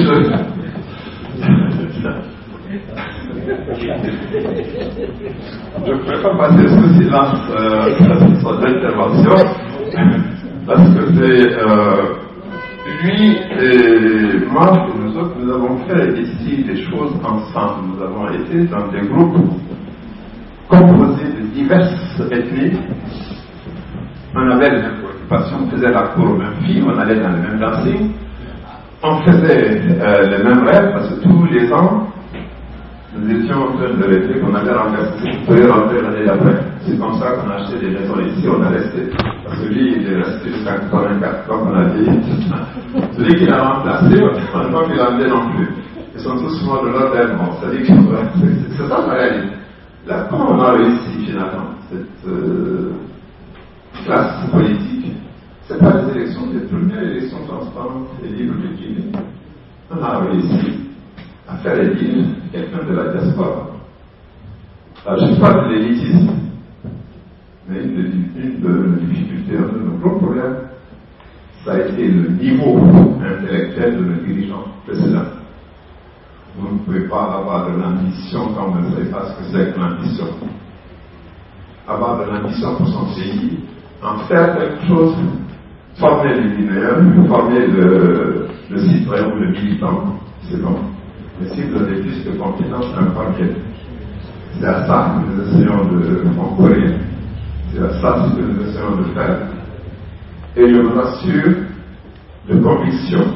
je ne peux pas passer sous silence son intervention, parce que c'est lui et moi, et nous autres, nous avons fait ici des choses ensemble. Nous avons été dans des groupes composés de diverses ethnies. On avait les mêmes préoccupations, on faisait la cour aux mêmes filles, on allait dans les mêmes dancing, on faisait les mêmes rêves, parce que tous les ans, nous étions en train de rêver qu'on allait rentrer l'année d'après. C'est comme ça qu'on a acheté des maisons ici, on a resté. Parce que lui, il est resté jusqu'à 84, comme on a dit. Celui qui l'a remplacé, on ne peut pas qu'il l'a amené non plus. Ils sont tous morts de leur événement. C'est ça la réalité. Là, comment on a réussi finalement cette classe politique? C'est pas les élections, les premières élections transparentes et libres de Guinée. On a réussi à faire élire quelqu'un de la diaspora. Alors, je ne sais pas de l'élitisme, mais une de nos difficultés, un de nos gros problèmes, ça a été le niveau intellectuel de nos dirigeants précédents. Vous ne pouvez pas avoir de l'ambition quand vous ne savez pas ce que c'est que l'ambition. Avoir de l'ambition pour son pays, en faire quelque chose, former les Guinéens, former le citoyen ou le militant, c'est bon. Mais si vous avez plus de compétences, c'est encore mieux. C'est à ça que nous essayons de concourir. C'est à ça que nous essayons de faire. Et je vous assure de conviction.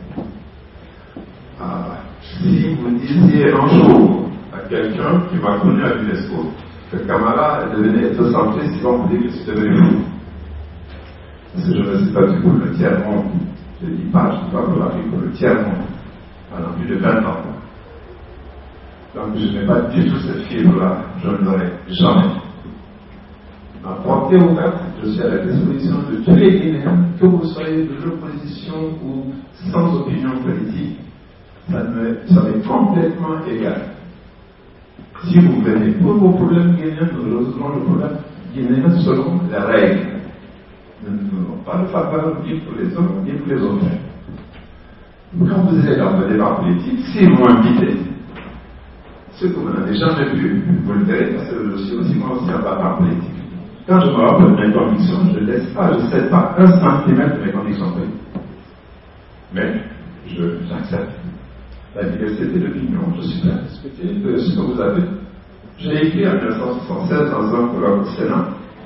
Si vous disiez un jour à quelqu'un qui m'a connu à l'UNESCO que Camara est devenu ethnocentriste, ils vont vous dire que c'est devenu fou. Parce que je ne suis pas du tout le tiers-monde. Je ne dis pas, je ne dis pas pour l'Afrique, pour le tiers-monde. Pendant plus de 20 ans. Donc je n'ai pas du tout cette fibre-là, je ne l'aurai jamais. Ma porte est ouverte, je je suis à la disposition de tous les Guinéens, que vous soyez de l'opposition ou sans opinion politique, ça m'est complètement égal. Si vous venez pour vos problèmes guinéens, nous résoudrons le problème guinéen selon les règles. Nous n'avons pas de faveur ni pour les hommes ni pour les autres. Quand vous êtes dans le débat politique, si vous m'invitez, ce que vous n'avez jamais vu, vous le verrez, parce que je suis aussi moi aussi un bavard politique. Quand je me rappelle mes convictions, je ne laisse pas, je ne cède pas 1 centimètre de mes convictions politiques. Mais j'accepte la diversité d'opinion, je suis prêt à discuter de ce que vous avez. J'ai écrit en 1976 dans un colloque au Sénat,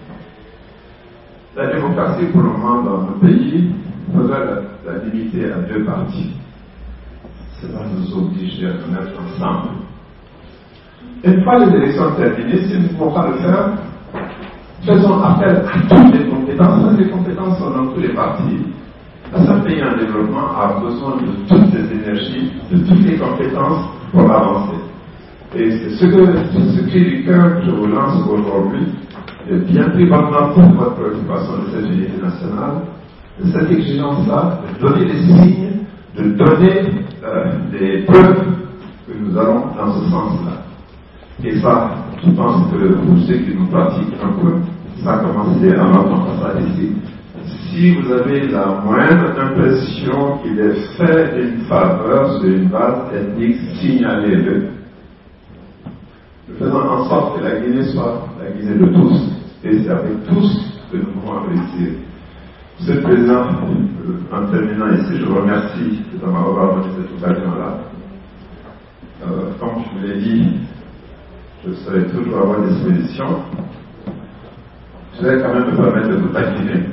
la démocratie pour le moment dans nos pays faudrait la limiter à 2 partis. Cela nous oblige à nous mettre ensemble. Une fois les élections terminées, si nous ne pouvons pas le faire, faisons appel à toutes les compétences. Les compétences sont dans tous les partis. Un pays en développement a besoin de toutes les énergies, de toutes les compétences pour avancer. Et c'est ce cri du cœur que je vous lance aujourd'hui, de bien pris bonne note de votre préoccupation de cette unité nationale, de cette exigence-là, de donner des signes, de donner des preuves que nous allons dans ce sens-là. Et ça, je pense que pour ceux qui nous pratiquent un peu, ça a commencé à notre ambassade ici. Si vous avez la moindre impression qu'il est fait une faveur sur une base ethnique, signalez-le. Faisons en sorte que la Guinée soit la Guinée de tous. Et c'est avec tous que nous pouvons réussir. Monsieur le Président, en terminant ici, je vous remercie de m'avoir donné cette occasion-là. Comme je vous l'ai dit, je serai toujours à votre disposition. Je vais quand même me permettre de vous taquiner.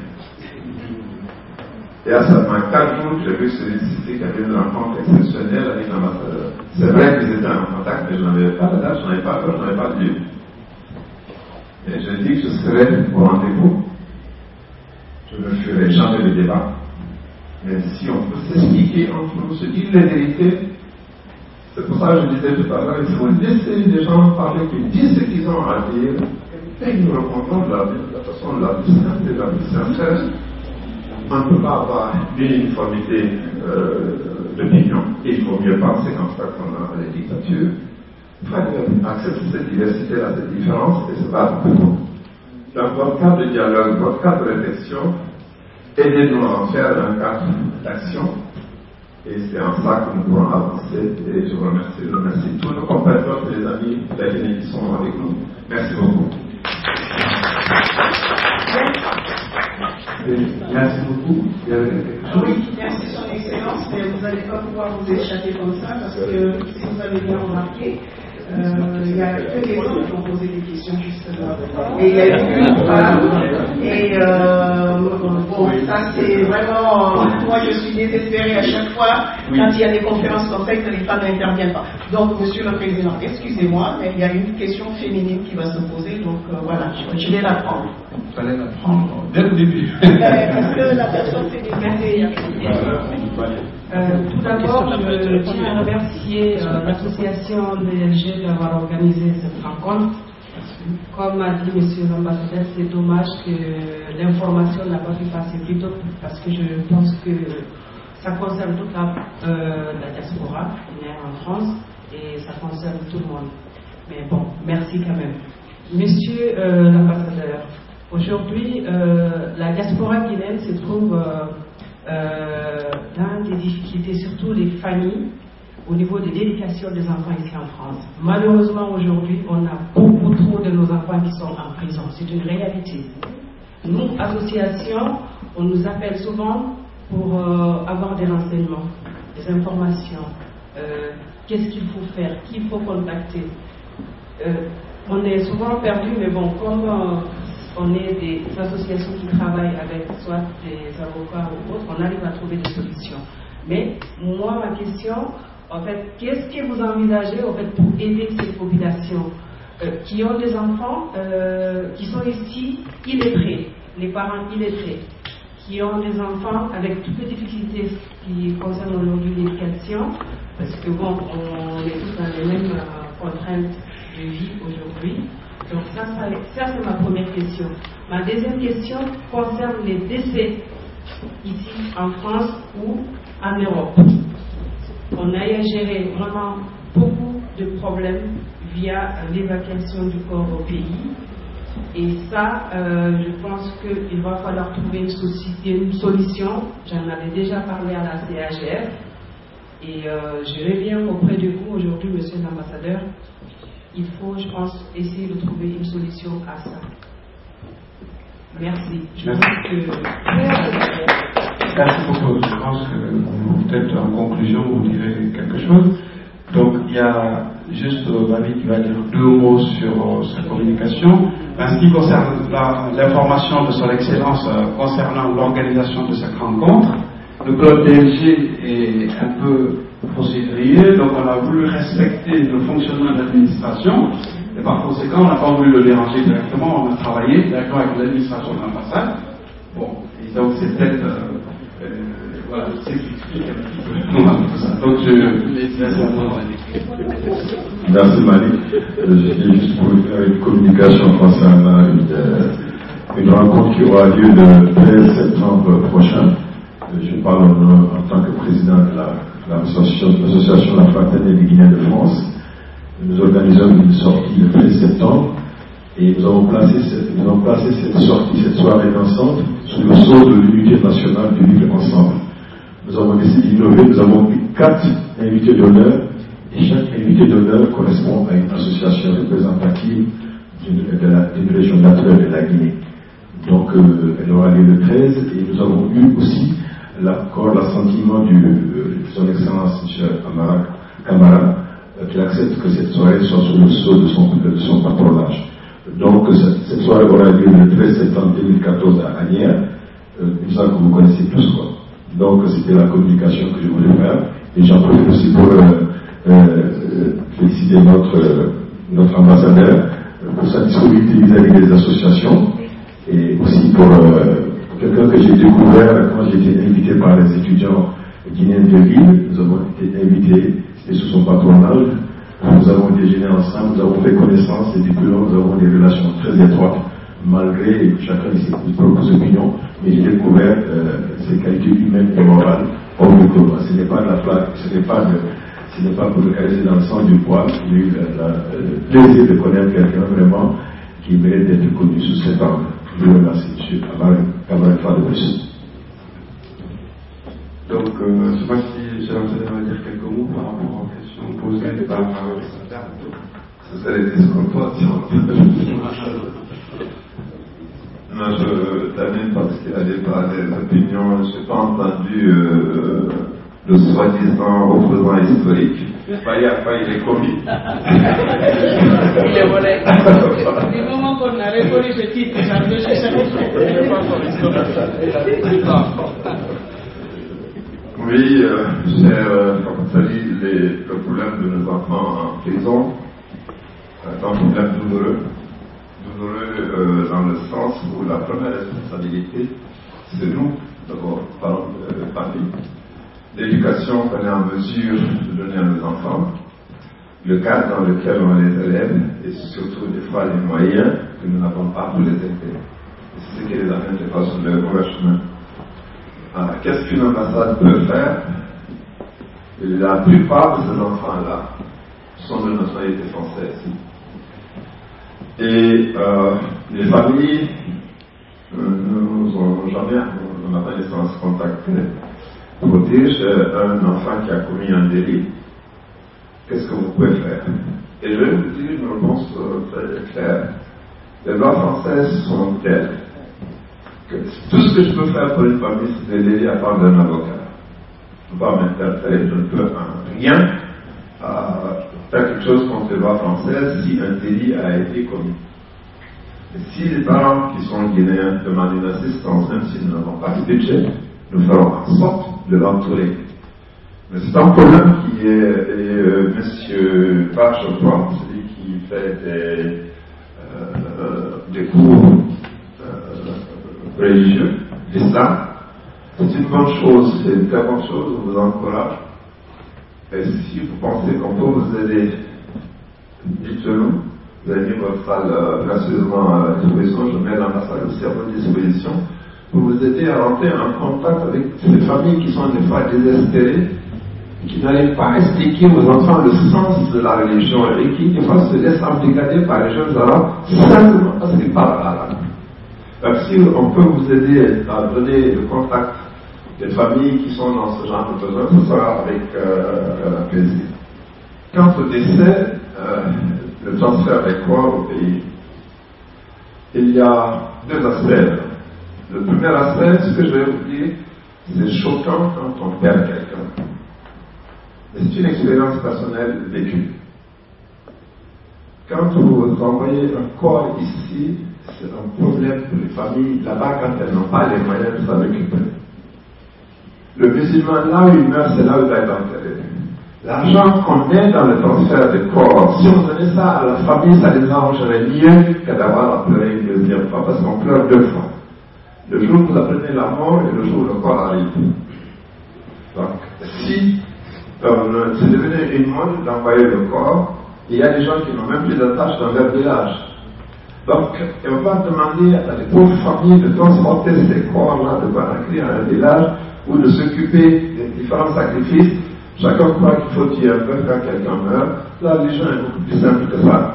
Et à seulement 4 jours, j'ai vu solliciter qu'il y avait une rencontre exceptionnelle avec l'ambassadeur. C'est vrai qu'ils étaient en contact, mais je n'avais pas de date, je n'avais pas d'heure, je n'avais pas de lieu. Et je dis que je serai au rendez-vous. Je ne ferai jamais de débat. Mais si on peut s'expliquer entre nous, se dire les vérités, c'est pour ça que je disais tout à l'heure, il faut laisser les gens parler, qu'ils disent ce qu'ils ont à dire, et nous répondrons de la façon la plus simple et la plus sincère. On ne peut pas avoir une uniformité d'opinion. Il faut mieux penser qu'en fait qu'on a les dictatures. Il faut accepter cette diversité-là, cette différence, et se battre pour nous. Dans votre cadre de dialogue, votre cadre de réflexion, aidez-nous à en faire un cadre d'action. Et c'est en ça que nous pourrons avancer. Et je vous remercie. Je remercie tous nos compatriotes et les amis de la Guinée qui sont avec nous. Merci beaucoup. Merci beaucoup. Oui, merci Son Excellence, mais vous n'allez pas pouvoir vous échapper comme ça, parce que si vous avez bien remarqué, il n'y a que les hommes qui ont posé des questions justement. Et il y a eu une femme, et bon, ça c'est vraiment, moi je suis désespérée à chaque fois quand il y a des conférences comme ça et que les femmes n'interviennent pas. Donc Monsieur le Président, excusez-moi, mais il y a une question féminine qui va se poser, donc voilà, je vais la prendre. Il fallait la prendre dès le début. Parce que la personne s'est dégagée. Tout d'abord, je tiens à remercier l'association DLG d'avoir organisé cette rencontre. Comme a dit M. l'ambassadeur, c'est dommage que l'information n'a pas pu passer plus tôt, parce que je pense que ça concerne toute la diaspora en France et ça concerne tout le monde. Mais bon, merci quand même. Monsieur l'ambassadeur, aujourd'hui, la diaspora guinéenne se trouve dans des difficultés, surtout les familles, au niveau de l'éducation des enfants ici en France. Malheureusement, aujourd'hui, on a beaucoup trop de nos enfants qui sont en prison. C'est une réalité. Nous, associations, on nous appelle souvent pour avoir des renseignements, des informations. Qu'est-ce qu'il faut faire? Qui il faut contacter? On est souvent perdu, mais bon, comme on est des associations qui travaillent avec soit des avocats ou autres, on arrive à trouver des solutions. Mais moi, ma question, en fait, qu'est-ce que vous envisagez en fait, pour aider ces populations qui ont des enfants qui sont ici illettrés, les parents illettrés, qui ont des enfants avec toutes les difficultés qui concernent aujourd'hui l'éducation, parce que bon, on est tous dans les mêmes contraintes de vie aujourd'hui. Donc ça c'est ma première question. Ma deuxième question concerne les décès ici en France ou en Europe. On a eu à gérer vraiment beaucoup de problèmes via l'évacuation du corps au pays. Et ça, je pense qu'il va falloir trouver une solution. J'en avais déjà parlé à la CAGF. Et je reviens auprès de vous aujourd'hui, monsieur l'ambassadeur. Il faut, je pense, essayer de trouver une solution à ça. Merci. Merci beaucoup. Je pense que peut-être en conclusion, vous direz quelque chose. Donc il y a juste Marie qui va dire 2 mots sur sa communication. En ce qui concerne l'information de son Excellence concernant l'organisation de cette rencontre, le club DLG est un peu procédurier, donc on a voulu respecter le fonctionnement de l'administration, et par conséquent on n'a pas voulu le déranger directement, on a travaillé directement avec l'administration de l'ambassade. Bon, et donc c'est peut-être voilà, c'est ce qui explique un petit peu tout ça. Donc je laisse la parole. Merci Malik. J'ai juste pour faire une communication concernant une rencontre qui aura lieu le 13 septembre prochain. Je parle en tant que président de l'association de la Fraternité des Guinéens de France. Nous organisons une sortie le 13 septembre et nous avons placé cette sortie, cette soirée dansante sous le sceau de l'unité nationale du vivre ensemble. Nous avons décidé d'innover, nous avons eu 4 invités d'honneur et chaque invité d'honneur correspond à une association représentative d'une région naturelle de la Guinée. Donc elle aura lieu le 13 et nous avons eu aussi l'assentiment de son Excellence M. Amara Kamara qui accepte que cette soirée soit sous le sceau de son patronage. Donc cette soirée aura lieu le 13 septembre 2014 à Agnières, une salle que vous connaissez tous quoi. Donc c'était la communication que je voulais faire et j'en profite aussi pour féliciter notre ambassadeur pour sa disponibilité vis-à-vis des associations et aussi pour quelqu'un que j'ai découvert quand j'ai été invité par les étudiants guinéens de Lille. Nous avons été invités, c'était sous son patronage, nous avons déjeuné ensemble, nous avons fait connaissance et depuis lors nous avons des relations très étroites malgré chacun de ses propres opinions, mais j'ai découvert ses qualités humaines et morales hors du commun. Ce n'est pas de la flaque, ce n'est pas pour le caresser dans le sens du poil. J'ai eu le plaisir de connaître quelqu'un vraiment qui mérite d'être connu sous cet angle. Je vous remercie, M. Kamara de plus. Donc, je ne sais pas si j'ai l'ambassadeur va dire quelques mots par rapport aux questions posées par ce serait des non, je termine parce qu'il a débat des opinions. Je n'ai pas entendu le soi-disant opposant historique. Il est comique. Il est vrai. Du moment qu'on a reconnu ce titre, ça veut dire oui, comme ça dit, le problème de nos enfants en prison est un problème douloureux. Dans le sens où la première responsabilité, c'est nous, d'abord, parmi l'éducation qu'on est en mesure de donner à nos enfants, le cadre dans lequel on les élève, et surtout des fois les moyens que nous n'avons pas pour les aider. C'est ce qui les amène des fois sur le mauvais chemin. Qu'est-ce qu'une ambassade peut faire? La plupart de ces enfants-là sont de nationalité française. Et les familles on n'a pas naissance contactée, protègent un enfant qui a commis un délit. Qu'est-ce que vous pouvez faire? Et je vais vous dire une réponse très claire. Les lois françaises sont telles que tout ce que je peux faire pour une famille, c'est de l'aider à part d'un avocat. Je ne peux pas m'interférer, je ne peux rien faire quelque chose contre les lois françaises si un délit a été commis. Et si les parents qui sont guinéens demandent une assistance, même si nous n'avons pas de budget, nous ferons en sorte de l'entourer. Mais c'est un problème qui est, M. Bach, je crois, celui qui fait des cours religieux, l'islam, c'est une bonne chose, c'est une très bonne chose, je vous encourage. Et si vous pensez qu'on peut vous aider, dites-le nous. vous avez mis votre salle gracieusement à disposition. Je mets l'ambassade aussi à votre disposition pour vous aider à rentrer en contact avec ces familles qui sont des fois désespérées, qui n'arrivent pas à expliquer aux enfants le sens de la religion et qui, des fois, se laissent embrigader par les jeunes arabes simplement parce qu'ils parlent arabe. Donc, si on peut vous aider à donner le contact des familles qui sont dans ce genre de besoin, ce sera avec plaisir. Quant au décès, le transfert des corps au pays, il y a deux aspects. Le premier aspect, ce que je vais vous dire, c'est choquant quand on perd quelqu'un. Mais c'est une expérience personnelle vécue. Quand vous envoyez un corps ici, c'est un problème pour les familles là-bas quand elles n'ont pas les moyens de s'en occuper. Le musulman, là où il meurt, c'est là où il va être enterré. L'argent qu'on met dans le transfert de corps, si on donnait ça à la famille, ça les arrangerait mieux que d'avoir à pleurer une deuxième fois, parce qu'on pleure deux fois. Le jour où vous apprenez la mort et le jour où le corps arrive. Donc, si c'est devenu une mode d'envoyer le corps, il y a des gens qui n'ont même plus d'attache dans leur village. Donc, on va demander à des pauvres familles de transporter ces corps-là de Conakry à un village ou de s'occuper des différents sacrifices. Chacun croit qu'il faut tuer un peu quand quelqu'un meurt. La religion est beaucoup plus simple que ça.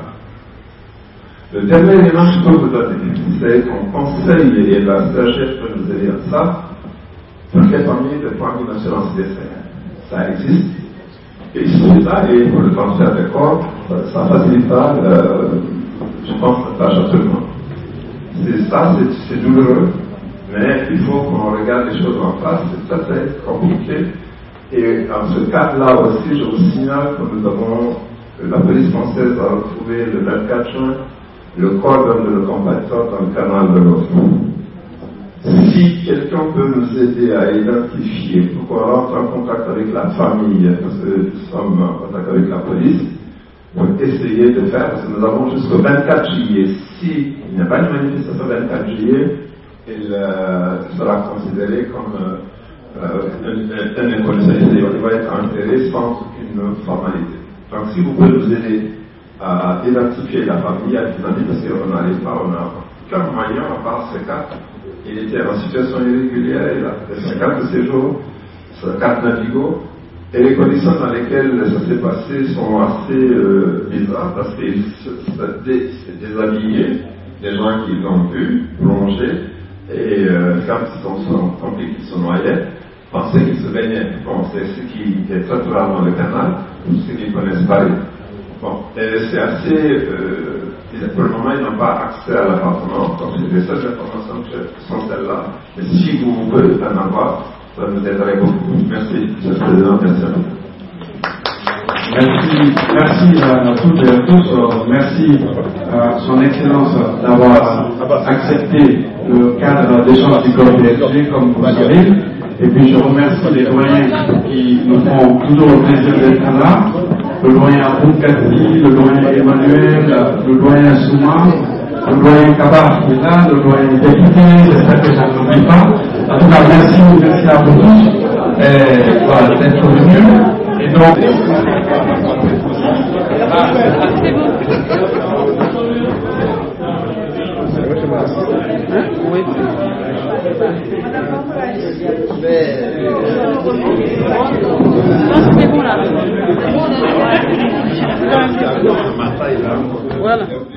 Le dernier élément que je peux vous donner, c'est qu'on conseille, et la CHF peut nous aider à ça, pour les familles de prendre une assurance décès. Ça existe. Et il suffit ça, et pour le transfert des corps, ça facilitera, je pense, la tâche à tout le monde. C'est douloureux, mais il faut qu'on regarde les choses en face, c'est très compliqué. Et en ce cadre-là aussi, je vous signale que nous avons, la police française a retrouvé le 24 juin le corps d'un de nos compatriotes dans le canal de l'Offre. Si quelqu'un peut nous aider à identifier, pour qu'on rentre en contact avec la famille, parce que nous sommes en contact avec la police, pour essayer de faire, parce que nous avons jusqu'au 24 juillet. S'il n'y a pas de manifestation le 24 juillet, il sera considéré comme un inconnu. Il va être enterré sans aucune formalité. Donc si vous pouvez nous aider à identifier la famille, à dynamique, parce qu'on n'arrive pas, on n'a aucun moyen à part ces quatre. Il était en situation irrégulière, il a fait 5 cartes de séjour, 4 navigos, et les conditions dans lesquelles ça s'est passé sont assez bizarres, parce qu'il s'est déshabillé, des gens qui l'ont vu plonger, et quand ils sont compris qu'ils se noyaient, pensaient qu'ils se baignaient. Bon, c'est ce qui est très rare dans le canal, pour ceux qui ne connaissent pas. Bon, c'est assez. Pour le moment, ils n'ont pas accès à l'appartement, donc les seules informations sont celles-là. Mais si vous pouvez en avoir, ça nous aiderait beaucoup. Merci, M. le Président. Merci à toutes et à tous. Merci à Son Excellence d'avoir accepté le cadre d'échange du corps PSG, comme vous le savez. Et puis je remercie les doyens qui nous font toujours le plaisir d'être là. Le doyen Boukati, le doyen Emmanuel, le doyen Souma, le doyen Kabar qui est là, le doyen député, j'espère que je n'oublie pas. En tout cas, merci à vous tous voilà, d'être venus. Et donc, Voilà.